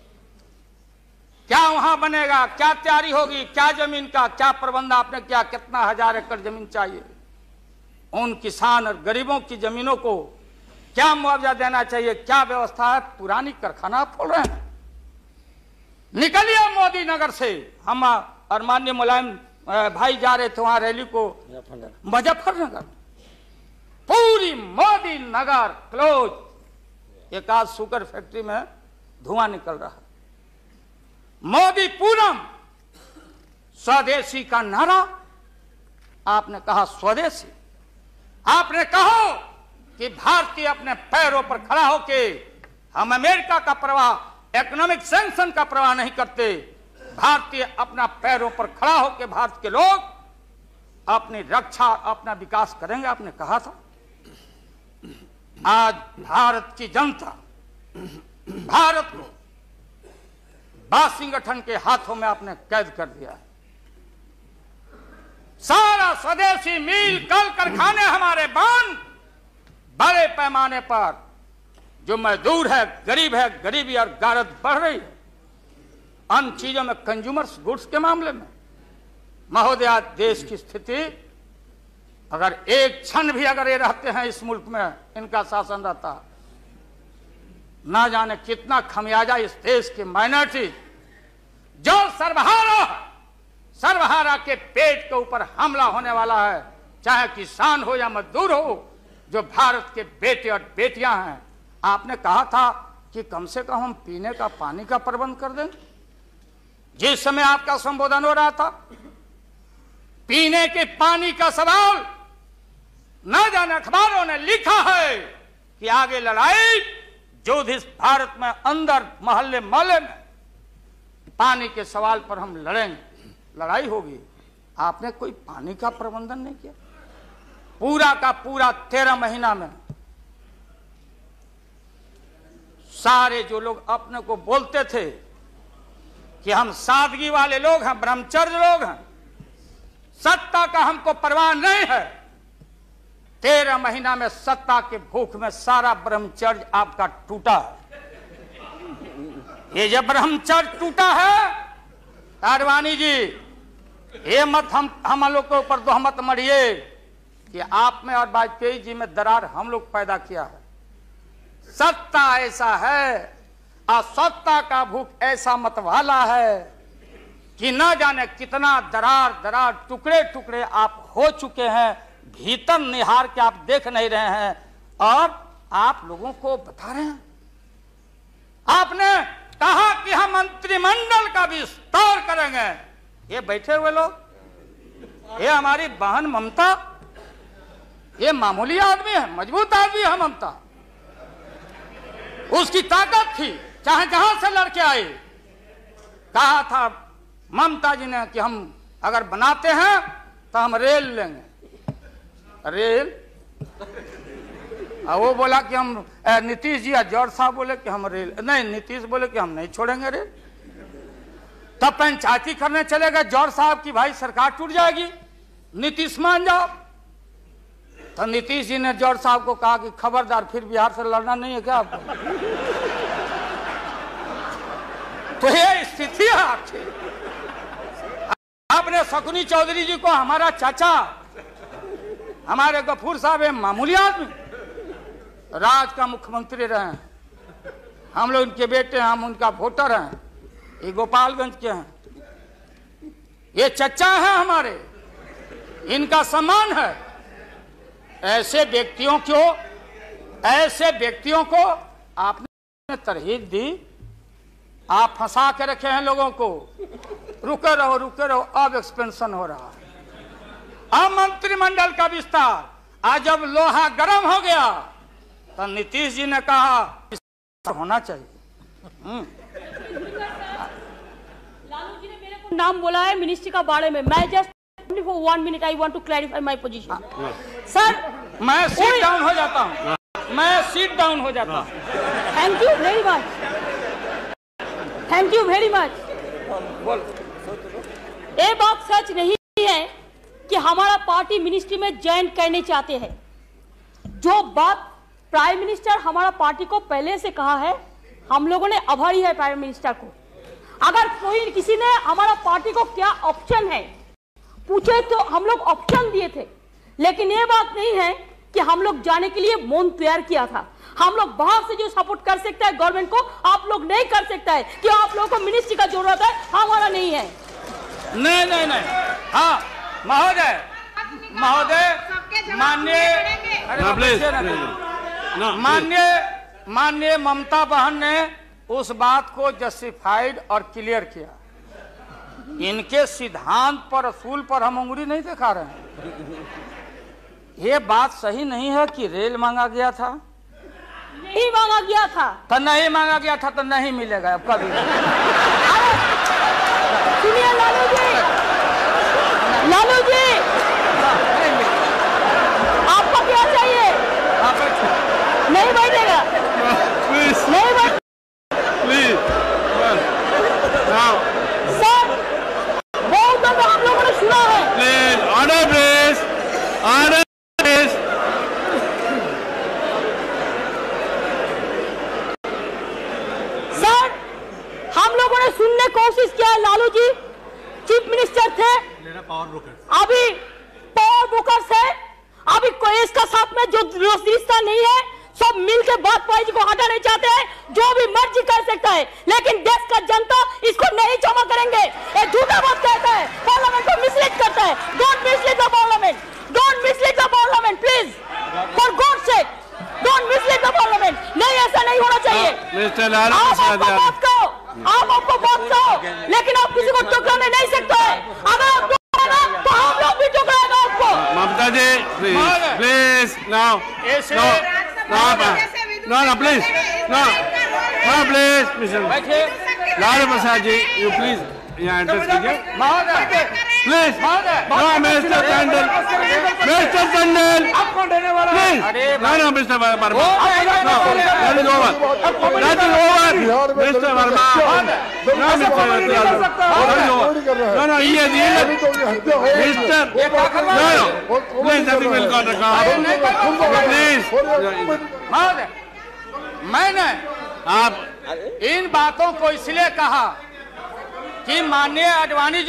क्या वहां बनेगा, क्या तैयारी होगी, क्या जमीन का क्या प्रबंध आपने किया, कितना 1000 एकड़ जमीन चाहिए, उन किसान और गरीबों की जमीनों को क्या मुआवजा देना चाहिए, क्या व्यवस्था है। पुरानी कारखाना खोल रहे हैं। निकलिए मोदी नगर से, हम और माननीय मुलायम भाई जा रहे थे वहां रैली को मुजफ्फरनगर, पूरी मोदी नगर क्लोज। एक आज शुगर फैक्ट्री में धुआं निकल रहा है। मोदी पूरम, स्वदेशी का नारा आपने कहा, स्वदेशी आपने कहो कि भारतीय अपने पैरों पर खड़ा होके, हम अमेरिका का प्रवाह, इकोनॉमिक सैंक्शन का प्रवाह नहीं करते। भारतीय अपना पैरों पर खड़ा होके भारत के लोग अपनी रक्षा, अपना विकास करेंगे, आपने कहा था। आज भारत की जनता भारत को वाशिंगटन के हाथों में आपने कैद कर दिया है। सारा स्वदेशी मिल, कल कारखाने हमारे बंद, बड़े पैमाने पर जो मजदूर है, गरीबी और गारत बढ़ रही है। अन्य चीजों में, कंज्यूमर्स गुड्स के मामले में महोदया, देश की स्थिति अगर एक क्षण भी अगर ये रहते हैं इस मुल्क में, इनका शासन रहता, ना जाने कितना खमियाजा इस देश की माइनॉरिटी जो सर्वहारा के पेट के ऊपर हमला होने वाला है, चाहे किसान हो या मजदूर हो, जो भारत के बेटे और बेटियां हैं। आपने कहा था कि कम से कम हम पीने का पानी का प्रबंध कर दें। जिस समय आपका संबोधन हो रहा था, पीने के पानी का सवाल, न जाने अखबारों ने लिखा है कि आगे लड़ाई जो इस भारत में अंदर मोहल्ले मोहल्ले में पानी के सवाल पर हम लड़ेंगे, लड़ाई होगी। आपने कोई पानी का प्रबंधन नहीं किया। पूरा का पूरा 13 महीना में सारे जो लोग अपने को बोलते थे कि हम सादगी वाले लोग हैं, ब्रह्मचर्य लोग हैं, सत्ता का हमको परवाह नहीं है, 13 महीना में सत्ता के भूख में सारा ब्रह्मचर्य आपका टूटा है। ये जब ब्रह्मचर्य टूटा है, आडवाणी जी ये मत हम लोग के ऊपर तोहमत मढ़िए कि आप में और वाजपेयी जी में दरार हम लोग पैदा किया है। सत्ता ऐसा है और सत्ता का भूख ऐसा मतवाला है कि न जाने कितना दरार टुकड़े टुकड़े आप हो चुके हैं, भीतर निहार के आप देख नहीं रहे हैं और आप लोगों को बता रहे हैं। आपने कहा कि हम मंत्रिमंडल का विस्तार करेंगे। ये बैठे हुए लोग, ये हमारी बहन ममता, ये मामूली आदमी है, मजबूत आदमी है ममता। उसकी ताकत थी, चाहे जहां से लड़के आए। कहा था ममता जी ने कि हम अगर बनाते हैं तो हम रेल लेंगे, रेल। और वो बोला कि हम, नीतीश जी या जॉर्ज साहब बोले कि हम रेल नहीं, नीतीश बोले कि हम नहीं छोड़ेंगे रेल। तब पंचायती करने चले गए जॉर्ज साहब की भाई सरकार टूट जाएगी, नीतीश मान जाओ। तो नीतीश जी ने जॉर्ज साहब को कहा कि खबरदार, फिर बिहार से लड़ना नहीं है क्या आपको? तो ये स्थिति है आपकी। आपने शकुनी चौधरी जी को, हमारा चाचा, हमारे गफूर साहब है मामूली आदमी, राज का मुख्यमंत्री रहे हैं, हम लोग उनके बेटे हैं, हम उनका वोटर हैं, ये गोपालगंज के हैं, ये चचा है हमारे, इनका सम्मान है। ऐसे व्यक्तियों को आपने तरहीब दी, आप फंसा के रखे हैं लोगों को। रुके रहो, अब एक्सपेंशन हो रहा है। अब मंत्रिमंडल का विस्तार, आज जब लोहा गर्म हो गया तो नीतीश जी ने कहा होना चाहिए। लालू जी ने मेरे को नाम बोला है मिनिस्ट्री का बारे में। मैं just for 1 minute I want to clarify my position. Sir, मैं सीट डाउन हो जाता हूँ, thank you very much, thank you very much. ये बात सच नहीं है कि हमारा पार्टी मिनिस्ट्री में ज्वाइन करने चाहते हैं। जो बात प्राइम मिनिस्टर हमारा पार्टी को पहले से कहा है, हम लोगों ने आभारी है प्राइम मिनिस्टर को। अगर कोई किसी ने हमारा पार्टी को क्या ऑप्शन है पूछे तो हम लोग ऑप्शन दिए थे, लेकिन ये बात नहीं है कि हम लोग जाने के लिए मन तैयार किया था। हम लोग बाहर से जो सपोर्ट कर सकता है गवर्नमेंट को, आप लोग नहीं कर सकता है कि आप लोगों को मिनिस्ट्री का जरूरत है, हमारा नहीं है। नहीं। हाँ महोदय, माननीय ममता बहन ने उस बात को जस्टिफाइड और क्लियर किया। इनके सिद्धांत पर, असूल पर हम उंगली नहीं दिखा रहे हैं। ये बात सही नहीं है कि रेल मांगा गया था, नहीं मांगा गया था तो नहीं मांगा गया था तो नहीं मिलेगा अब कभी। सुनिए लालू जी, आपको क्या चाहिए? नहीं बैठेगा, नहीं बैठ। सर, बहुत दफा हम लोगों ने सुना है। ऑर्डर सर, हम लोगों ने सुनने की कोशिश किया। लालू जी चीफ मिनिस्टर थे, अभी पावर ब्रोकर्स है, अभी कोई इसका साथ में जो रिश्ता नहीं है, सब मिलकर वाजपेयी जी को हटाना चाहते हैं। जो भी मर्जी कर सकता है, लेकिन देश का जनता इसको नहीं क्षमा करेंगे। ये झूठा बात कहता है, पार्लियामेंट को मिसलीड करता है। Don't mislead the parliament, don't mislead the parliament please, for God sake, don't mislead the parliament. नहीं, ऐसा नहीं होना चाहिए। आप आपको बात कहो, लेकिन आप किसी को टुकराने नहीं सकते हैं। अगर आप टुकराना तो हम लोग भी टुकराएगा आपको। Mamata ji please now please Lalu Prasad ji, you please यहाँ एड्रेस कीजिए। Please mister Tandon, mister Tandon, आप कौन देने वाला है? no, mister Verma, that is over, mister Verma, no, ये mister, no, please, nothing will go please, मैंने आप इन बातों को इसलिए कहा कि माननीय आडवाणी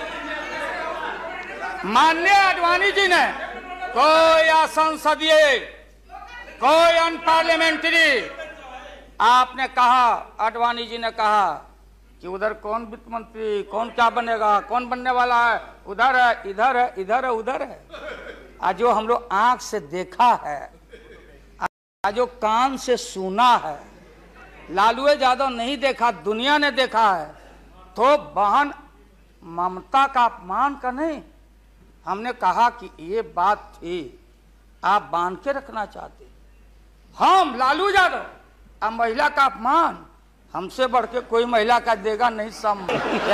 जी ने कोई असंसदीय, कोई अनपार्लियामेंट्री, आपने कहा, आडवाणी जी ने कहा कि उधर कौन वित्त मंत्री, कौन क्या बनेगा, कौन बनने वाला है, उधर है, इधर है, इधर है, उधर है। आज जो हम लोग आंख से देखा है, आज जो कान से सुना है, लालू यादव नहीं देखा, दुनिया ने देखा है, तो बहन ममता का अपमान का नहीं। हमने कहा कि ये बात थी, आप बांध के रखना चाहते, हम लालू यादव, अब महिला का अपमान हमसे बढ़ के कोई महिला का देगा नहीं सम्मान।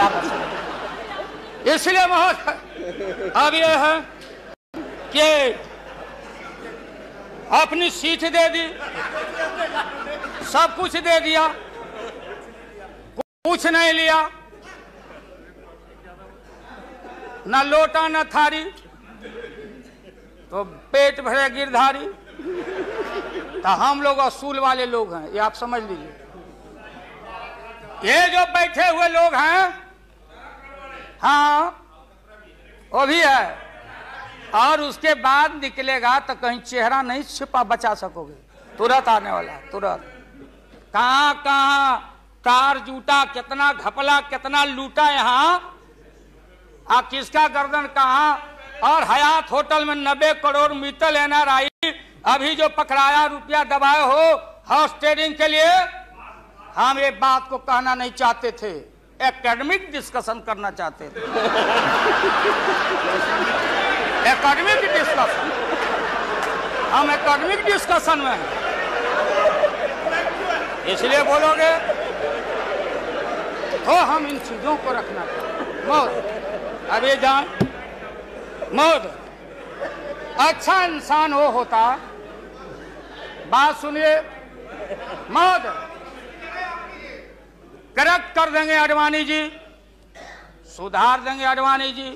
इसलिए महोदय अब ये है कि अपनी सीट दे दी, सब कुछ दे दिया, कुछ नहीं लिया, न लोटा न थारी, तो पेट भरे गिरधारी। तो हम लोग असूल वाले लोग हैं, ये आप समझ लीजिए। ये जो बैठे हुए लोग हैं, हाँ वो भी है, और उसके बाद निकलेगा तो कहीं चेहरा नहीं छिपा बचा सकोगे, तुरंत आने वाला है, तुरंत। कहाँ कहाँ कार जूटा, कितना घपला, कितना लूटा यहाँ, किसका गर्दन कहाँ। और हयात होटल में 90 करोड़ मित्तल NRI अभी जो पकड़ाया, रुपया दबाए हो हाउस ट्रेडिंग के लिए, हम ये बात को कहना नहीं चाहते थे, एकेडमिक डिस्कशन करना चाहते थे। एकेडमिक डिस्कशन, हम एकेडमिक डिस्कशन में हैं, इसलिए बोलोगे तो हम इन चीजों को रखना चाहिए। मौत अभी जान, मौत अच्छा इंसान वो होता, बात सुनिए, मौत करेक्ट कर देंगे आडवाणी जी, सुधार देंगे आडवाणी जी।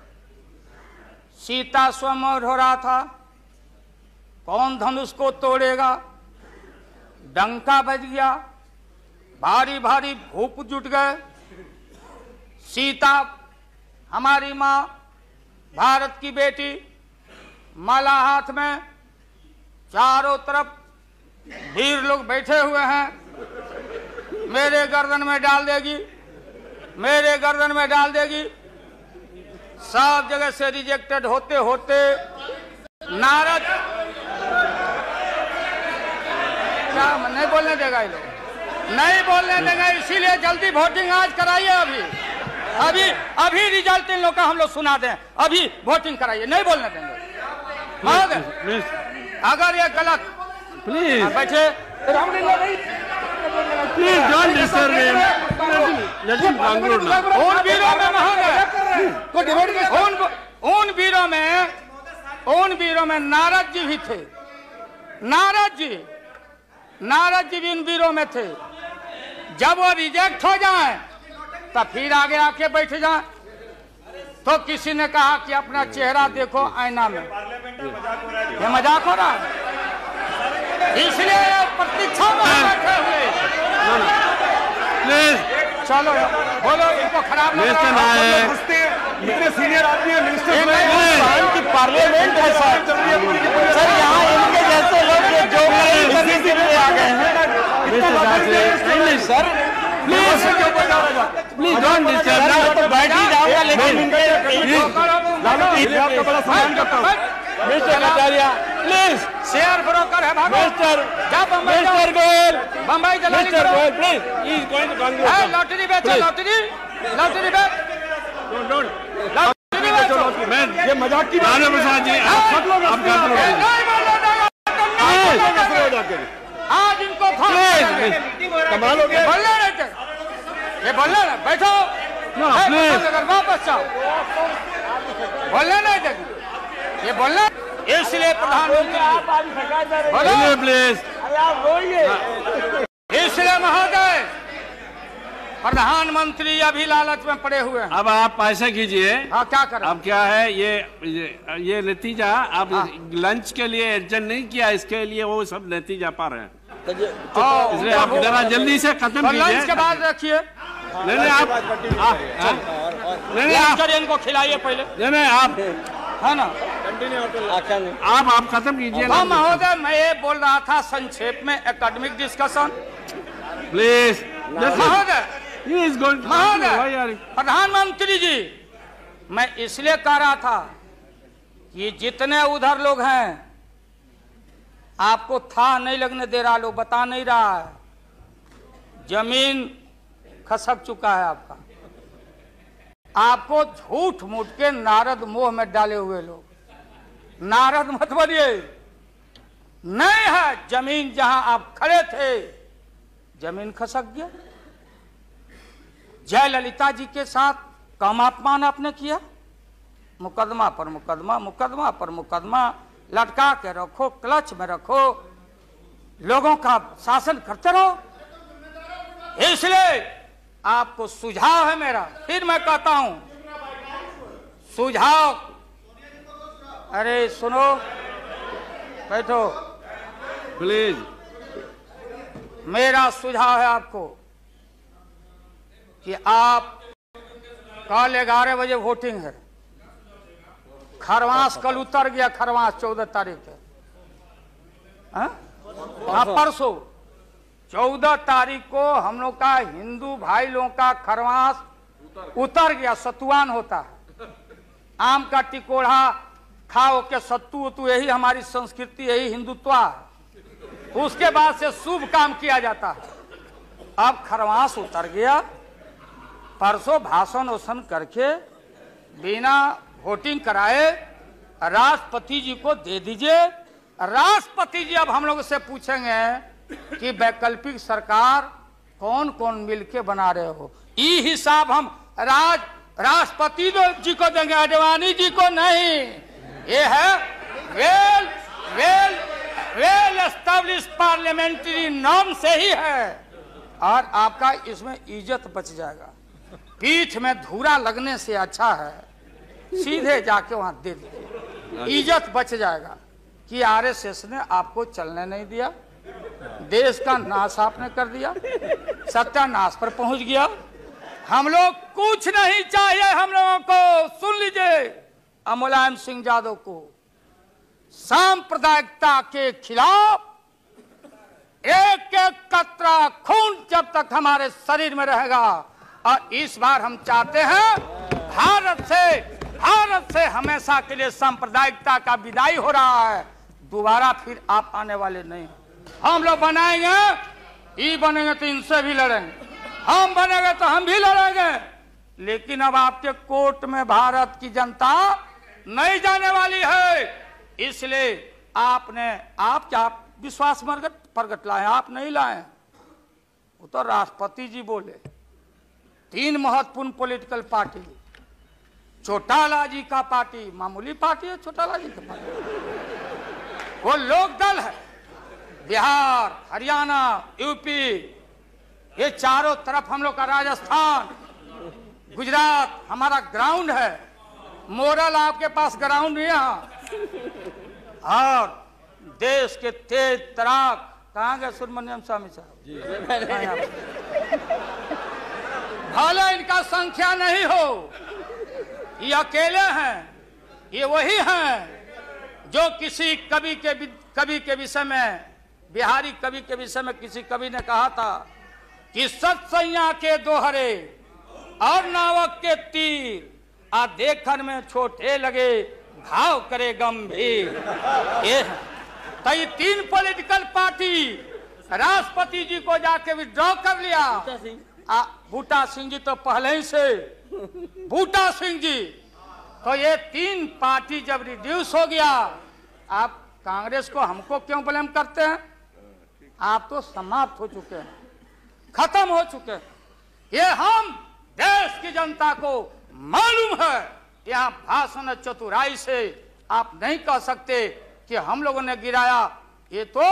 सीता स्वयंवर हो रहा था, कौन धनुष को तोड़ेगा, डंका बज गया, भारी भारी भूप जुट गए। सीता हमारी माँ, भारत की बेटी, माला हाथ में, चारों तरफ वीर लोग बैठे हुए हैं, मेरे गर्दन में डाल देगी, मेरे गर्दन में डाल देगी। सब जगह से रिजेक्टेड होते होते नारद, क्या नहीं बोलने देगा ये लोग, नहीं बोलने देगा, इसीलिए जल्दी वोटिंग आज कराइए। अभी रिजल्ट इन लोग का हम लोग सुना दें, अभी वोटिंग कराइए, नहीं बोलने देंगे। अगर ये गलत, प्लीज बैठे, please don't disturb him, let him conclude now. उन वीरों में उन वीरों में नारद जी भी थे, नारद जी भी उन वीरों में थे। जब वो रिजेक्ट हो जाए तब फिर आगे आके बैठ जाए। तो किसी ने कहा कि अपना चेहरा देखो आईना में, ये मजाक हो रहा है, इसलिए प्रतीक्षा में बैठे हुए। प्लीज चलो बोलो, इनको खराब लग रहा है, इतने सीनियर आदमी है मिनिस्टर, पार्लियामेंट है सर, यहाँ इनके जैसे लोग जो आ गए हैं सर, प्लीज डोंट डिस्टर्ब, तो बैठ ही जाऊंगा, लेकिन आपका बड़ा सम्मान करता हूँ। Mister Acharya please, share broker है भागो, मिस्टर गोयल, बम्बई जलाली mister Goyal please, he is going to conclude. Lottery बेचो, लॉटरी बेच, लॉटरी बेचो। मैं ये मजाक की राणा प्रसाद जी, आप कंक्लूड कीजिए। आज इनको कमाल हो गया, बोलने रहते, ये बोलना ना, बैठो, प्लीज वापस जाओ। बोलने नहीं देंगे, ये बोलना। इसलिए प्रधानमंत्री बोलिए प्लीज। इसलिए महोदय प्रधानमंत्री अभी लालच में पड़े हुए हैं। अब आप ऐसा कीजिए। हाँ, क्या करें? अब क्या है ये नतीजा आप लंच के लिए एडजस्ट नहीं किया, इसके लिए वो सब नतीजा पा रहे हैं, इसलिए आप जरा जल्दी से खत्म कीजिए। लंच के बाद रखिए। नहीं आप नहीं, इनको खिलाइए पहले। नहीं आप है ना, आप खत्म कीजिए। हाँ महोदय, मैं ये बोल रहा था संक्षेप में एकेडमिक डिस्कशन प्लीज। महोदय प्रधानमंत्री जी, मैं इसलिए कह रहा था कि जितने उधर लोग हैं आपको था नहीं लगने दे रहा, लोग बता नहीं रहा है, जमीन खसक चुका है आपका। आपको झूठ मूठ के नारद मोह में डाले हुए लोग, नारद मत बनिए। नहीं है जमीन, जहां आप खड़े थे जमीन खसक गया। जयललिता जी के साथ कम अपमान आपने किया, मुकदमा पर मुकदमा, मुकदमा पर मुकदमा लटका के रखो, क्लच में रखो, लोगों का शासन करते रहो। इसलिए आपको सुझाव है मेरा, फिर मैं कहता हूं सुझाव। अरे सुनो, बैठो प्लीज। मेरा सुझाव है आपको कि आप कल 11 बजे वोटिंग है। खरवास कल उतर गया, खरवास 14 तारीख है। परसों 14 तारीख को हम लोग का हिंदू भाई लोगों का खरवास उतर गया, सतुआन होता है। आम का टिकोड़ा खाओ के सत्तू उतू, यही हमारी संस्कृति, यही हिंदुत्व है। उसके बाद से शुभ काम किया जाता है। अब खरवास उतर गया, परसों भाषण वोषण करके बिना वोटिंग कराए राष्ट्रपति जी को दे दीजिए। राष्ट्रपति जी अब हम लोग से पूछेंगे कि वैकल्पिक सरकार कौन कौन मिलके बना रहे हो, ये हिसाब हम राष्ट्रपति जी को देंगे, आडवाणी जी को नहीं। ये है वेल एस्टेब्लिश पार्लियामेंट्री नॉर्म से ही है, और आपका इसमें इज्जत बच जाएगा। पीठ में धूरा लगने से अच्छा है सीधे जाके वहां दे दीजिए, इज्जत बच जाएगा। कि आरएसएस ने आपको चलने नहीं दिया, देश का नाश आपने कर दिया, सत्यानाश पर पहुंच गया। हम लोग कुछ नहीं चाहिए, हम लोगों को सुन लीजिए, मुलायम सिंह यादव को सांप्रदायिकता के खिलाफ एक एक कतरा खून जब तक हमारे शरीर में रहेगा। और इस बार हम चाहते हैं भारत से हमेशा के लिए सांप्रदायिकता का विदाई हो रहा है, दोबारा फिर आप आने वाले नहीं। हम लोग बनाएंगे, ये बनेंगे तो इनसे भी लड़ेंगे, हम बनेंगे तो हम भी लड़ेंगे। लेकिन अब आपके कोर्ट में भारत की जनता नहीं जाने वाली है। इसलिए आप क्या विश्वास प्रगट लाए, आप नहीं लाए, वो तो राष्ट्रपति जी बोले। 3 महत्वपूर्ण पॉलिटिकल पार्टी, चौटाला जी का पार्टी मामूली पार्टी है, चौटाला जी का पार्टी वो लोक दल है। बिहार, हरियाणा, यूपी, ये चारों तरफ हम लोग का, राजस्थान, गुजरात हमारा ग्राउंड है। मोरल आपके पास ग्राउंड नहीं है। और देश के तेज तराक कहाँ गए सुब्रमण्यम स्वामी साहब, भले इनका संख्या नहीं हो, ये अकेले हैं, ये वही हैं जो किसी कवि के विषय में, बिहारी कवि के विषय में किसी कवि ने कहा था कि सत्सैया के दोहरे और नावक के तीर आ देखन में छोटे लगे, घाव करे गंभीर। तो ये 3 पॉलिटिकल पार्टी राष्ट्रपति जी को जाके विड्रॉ कर लिया। बूटा सिंह जी तो पहले ही से, बूटा सिंह जी, तो ये 3 पार्टी जब रिड्यूस हो गया, आप कांग्रेस को हमको क्यों ब्लेम करते हैं? आप तो समाप्त हो चुके हैं, खत्म हो चुके हैं। ये हम देश की जनता को मालूम है यहाँ भाषण चतुराई से आप नहीं कह सकते कि हम लोगों ने गिराया। ये तो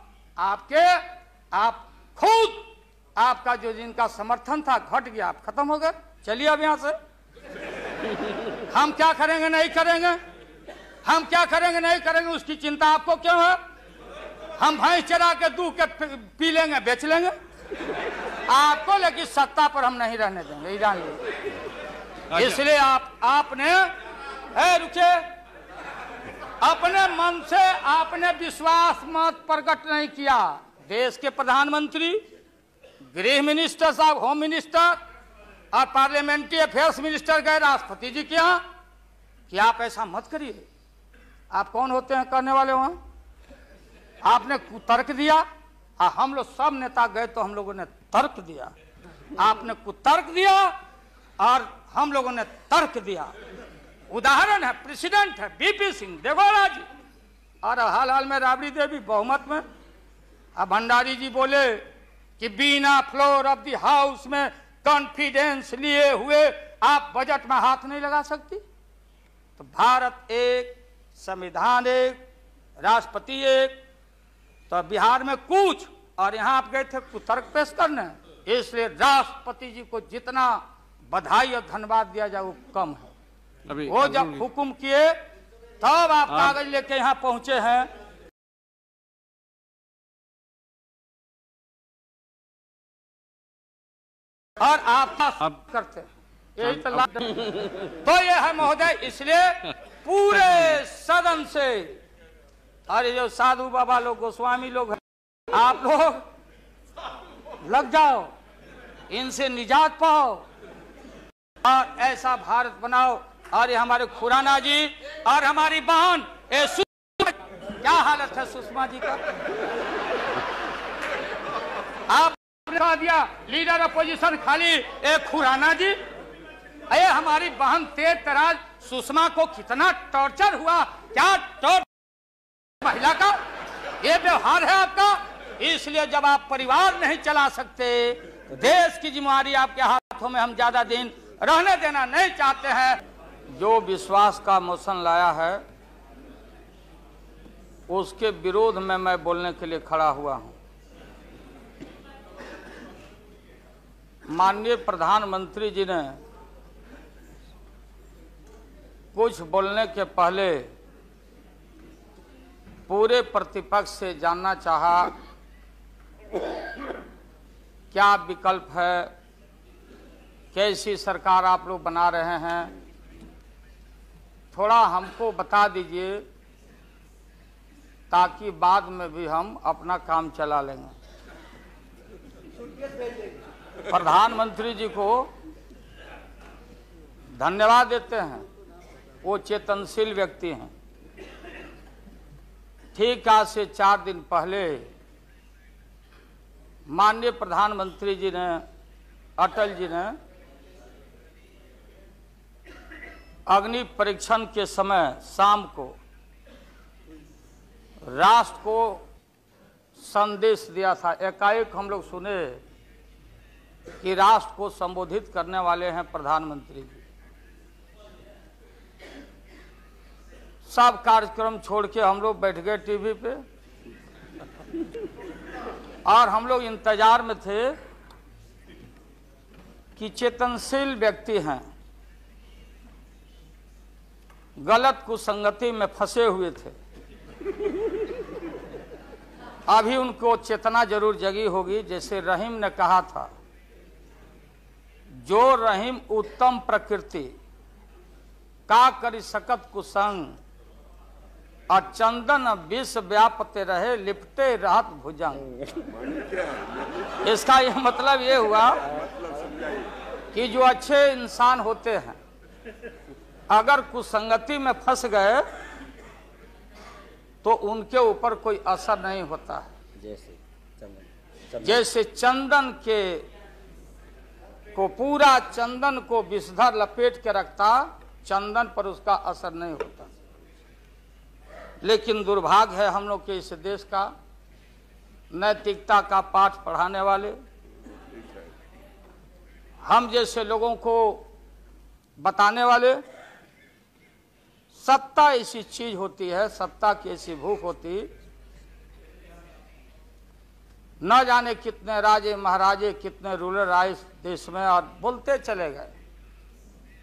आप खुद, आपका जो जिनका समर्थन था घट गया, आप खत्म हो गए। चलिए अब यहाँ से हम क्या करेंगे नहीं करेंगे, हम क्या करेंगे नहीं करेंगे उसकी चिंता आपको क्यों है? हम भैंस चरा के दूध के पी लेंगे, बेच लेंगे आपको, लेकिन सत्ता पर हम नहीं रहने देंगे, जान लीजिए। इसलिए आपने रुके, अपने मन से आपने विश्वास मत प्रकट नहीं किया। देश के प्रधानमंत्री, गृह मिनिस्टर साहब, होम मिनिस्टर और पार्लियामेंट्री अफेयर्स मिनिस्टर गए राष्ट्रपति जी के यहाँ कि आप ऐसा मत करिए। आप कौन होते हैं करने वाले? वहां आपने कुतर्क दिया और हम लोग सब नेता गए तो हम लोगों ने तर्क दिया। आपने कुतर्क दिया और हम लोगों ने तर्क दिया। उदाहरण है, प्रेसिडेंट है बीपी सिंह देवगौड़ा जी, और हाल में राबड़ी देवी बहुमत में। अब भंडारी जी बोले कि बिना फ्लोर ऑफ द हाउस में कॉन्फिडेंस लिए हुए आप बजट में हाथ नहीं लगा सकती। तो भारत एक, संविधान एक, राष्ट्रपति एक, तो बिहार में कुछ, और यहां आप गए थे कुतर्क पेश करने। इसलिए राष्ट्रपति जी को जितना बधाई और धन्यवाद दिया जाए वो कम है। वो जब हुक्म किए तब आप कागज लेके यहां पहुंचे हैं। और आप करते यही तो ये है महोदय। इसलिए पूरे सदन से, अरे जो साधु बाबा लोग, गोस्वामी लोग, आप लोग लग जाओ, इनसे निजात पाओ और ऐसा भारत बनाओ। और ये हमारे खुराना जी और हमारी बहन क्या हालत है सुषमा जी का? आप कह दिया लीडर अपोजिशन खाली एक खुराना जी। अरे हमारी बहन तेज तराज सुषमा को कितना टॉर्चर हुआ, क्या टॉर्चर महिला का ये व्यवहार है आपका। इसलिए जब आप परिवार नहीं चला सकते, देश की जिम्मेदारी आपके हाथों में हम ज्यादा दिन रहने देना नहीं चाहते हैं। जो विश्वास का मोशन लाया है उसके विरोध में मैं बोलने के लिए खड़ा हुआ हूं। माननीय प्रधानमंत्री जी ने कुछ बोलने के पहले पूरे प्रतिपक्ष से जानना चाहा क्या विकल्प है, कैसी सरकार आप लोग बना रहे हैं, थोड़ा हमको बता दीजिए ताकि बाद में भी हम अपना काम चला लेंगे। प्रधानमंत्री जी को धन्यवाद देते हैं, वो चेतनशील व्यक्ति हैं। ठीक आज से 4 दिन पहले माननीय प्रधानमंत्री जी ने, अटल जी ने अग्नि परीक्षण के समय शाम को राष्ट्र को संदेश दिया था। एकाएक हम लोग सुने कि राष्ट्र को संबोधित करने वाले हैं प्रधानमंत्री जी। सब कार्यक्रम छोड़ के हम लोग बैठ गए टीवी पे और हम लोग इंतजार में थे कि चेतनशील व्यक्ति हैं, गलत कुसंगति में फंसे हुए थे, अभी उनको चेतना जरूर जगी होगी। जैसे रहीम ने कहा था, जो रहीम उत्तम प्रकृति का करी सकत कुसंग, और चंदन विष व्यापते रहे लिपटे रहत भुजंग। इसका यह मतलब ये हुआ कि जो अच्छे इंसान होते हैं अगर कुसंगति में फंस गए तो उनके ऊपर कोई असर नहीं होता है। जैसे चंदन के को पूरा चंदन को विषधर लपेट के रखता, चंदन पर उसका असर नहीं होता। लेकिन दुर्भाग्य है हम लोग के इस देश का, नैतिकता का पाठ पढ़ाने वाले हम जैसे लोगों को बताने वाले सत्ता ऐसी चीज होती है, सत्ता की ऐसी भूख होती, न जाने कितने राजे महाराजे कितने रूलर आए इस देश में और बोलते चले गए।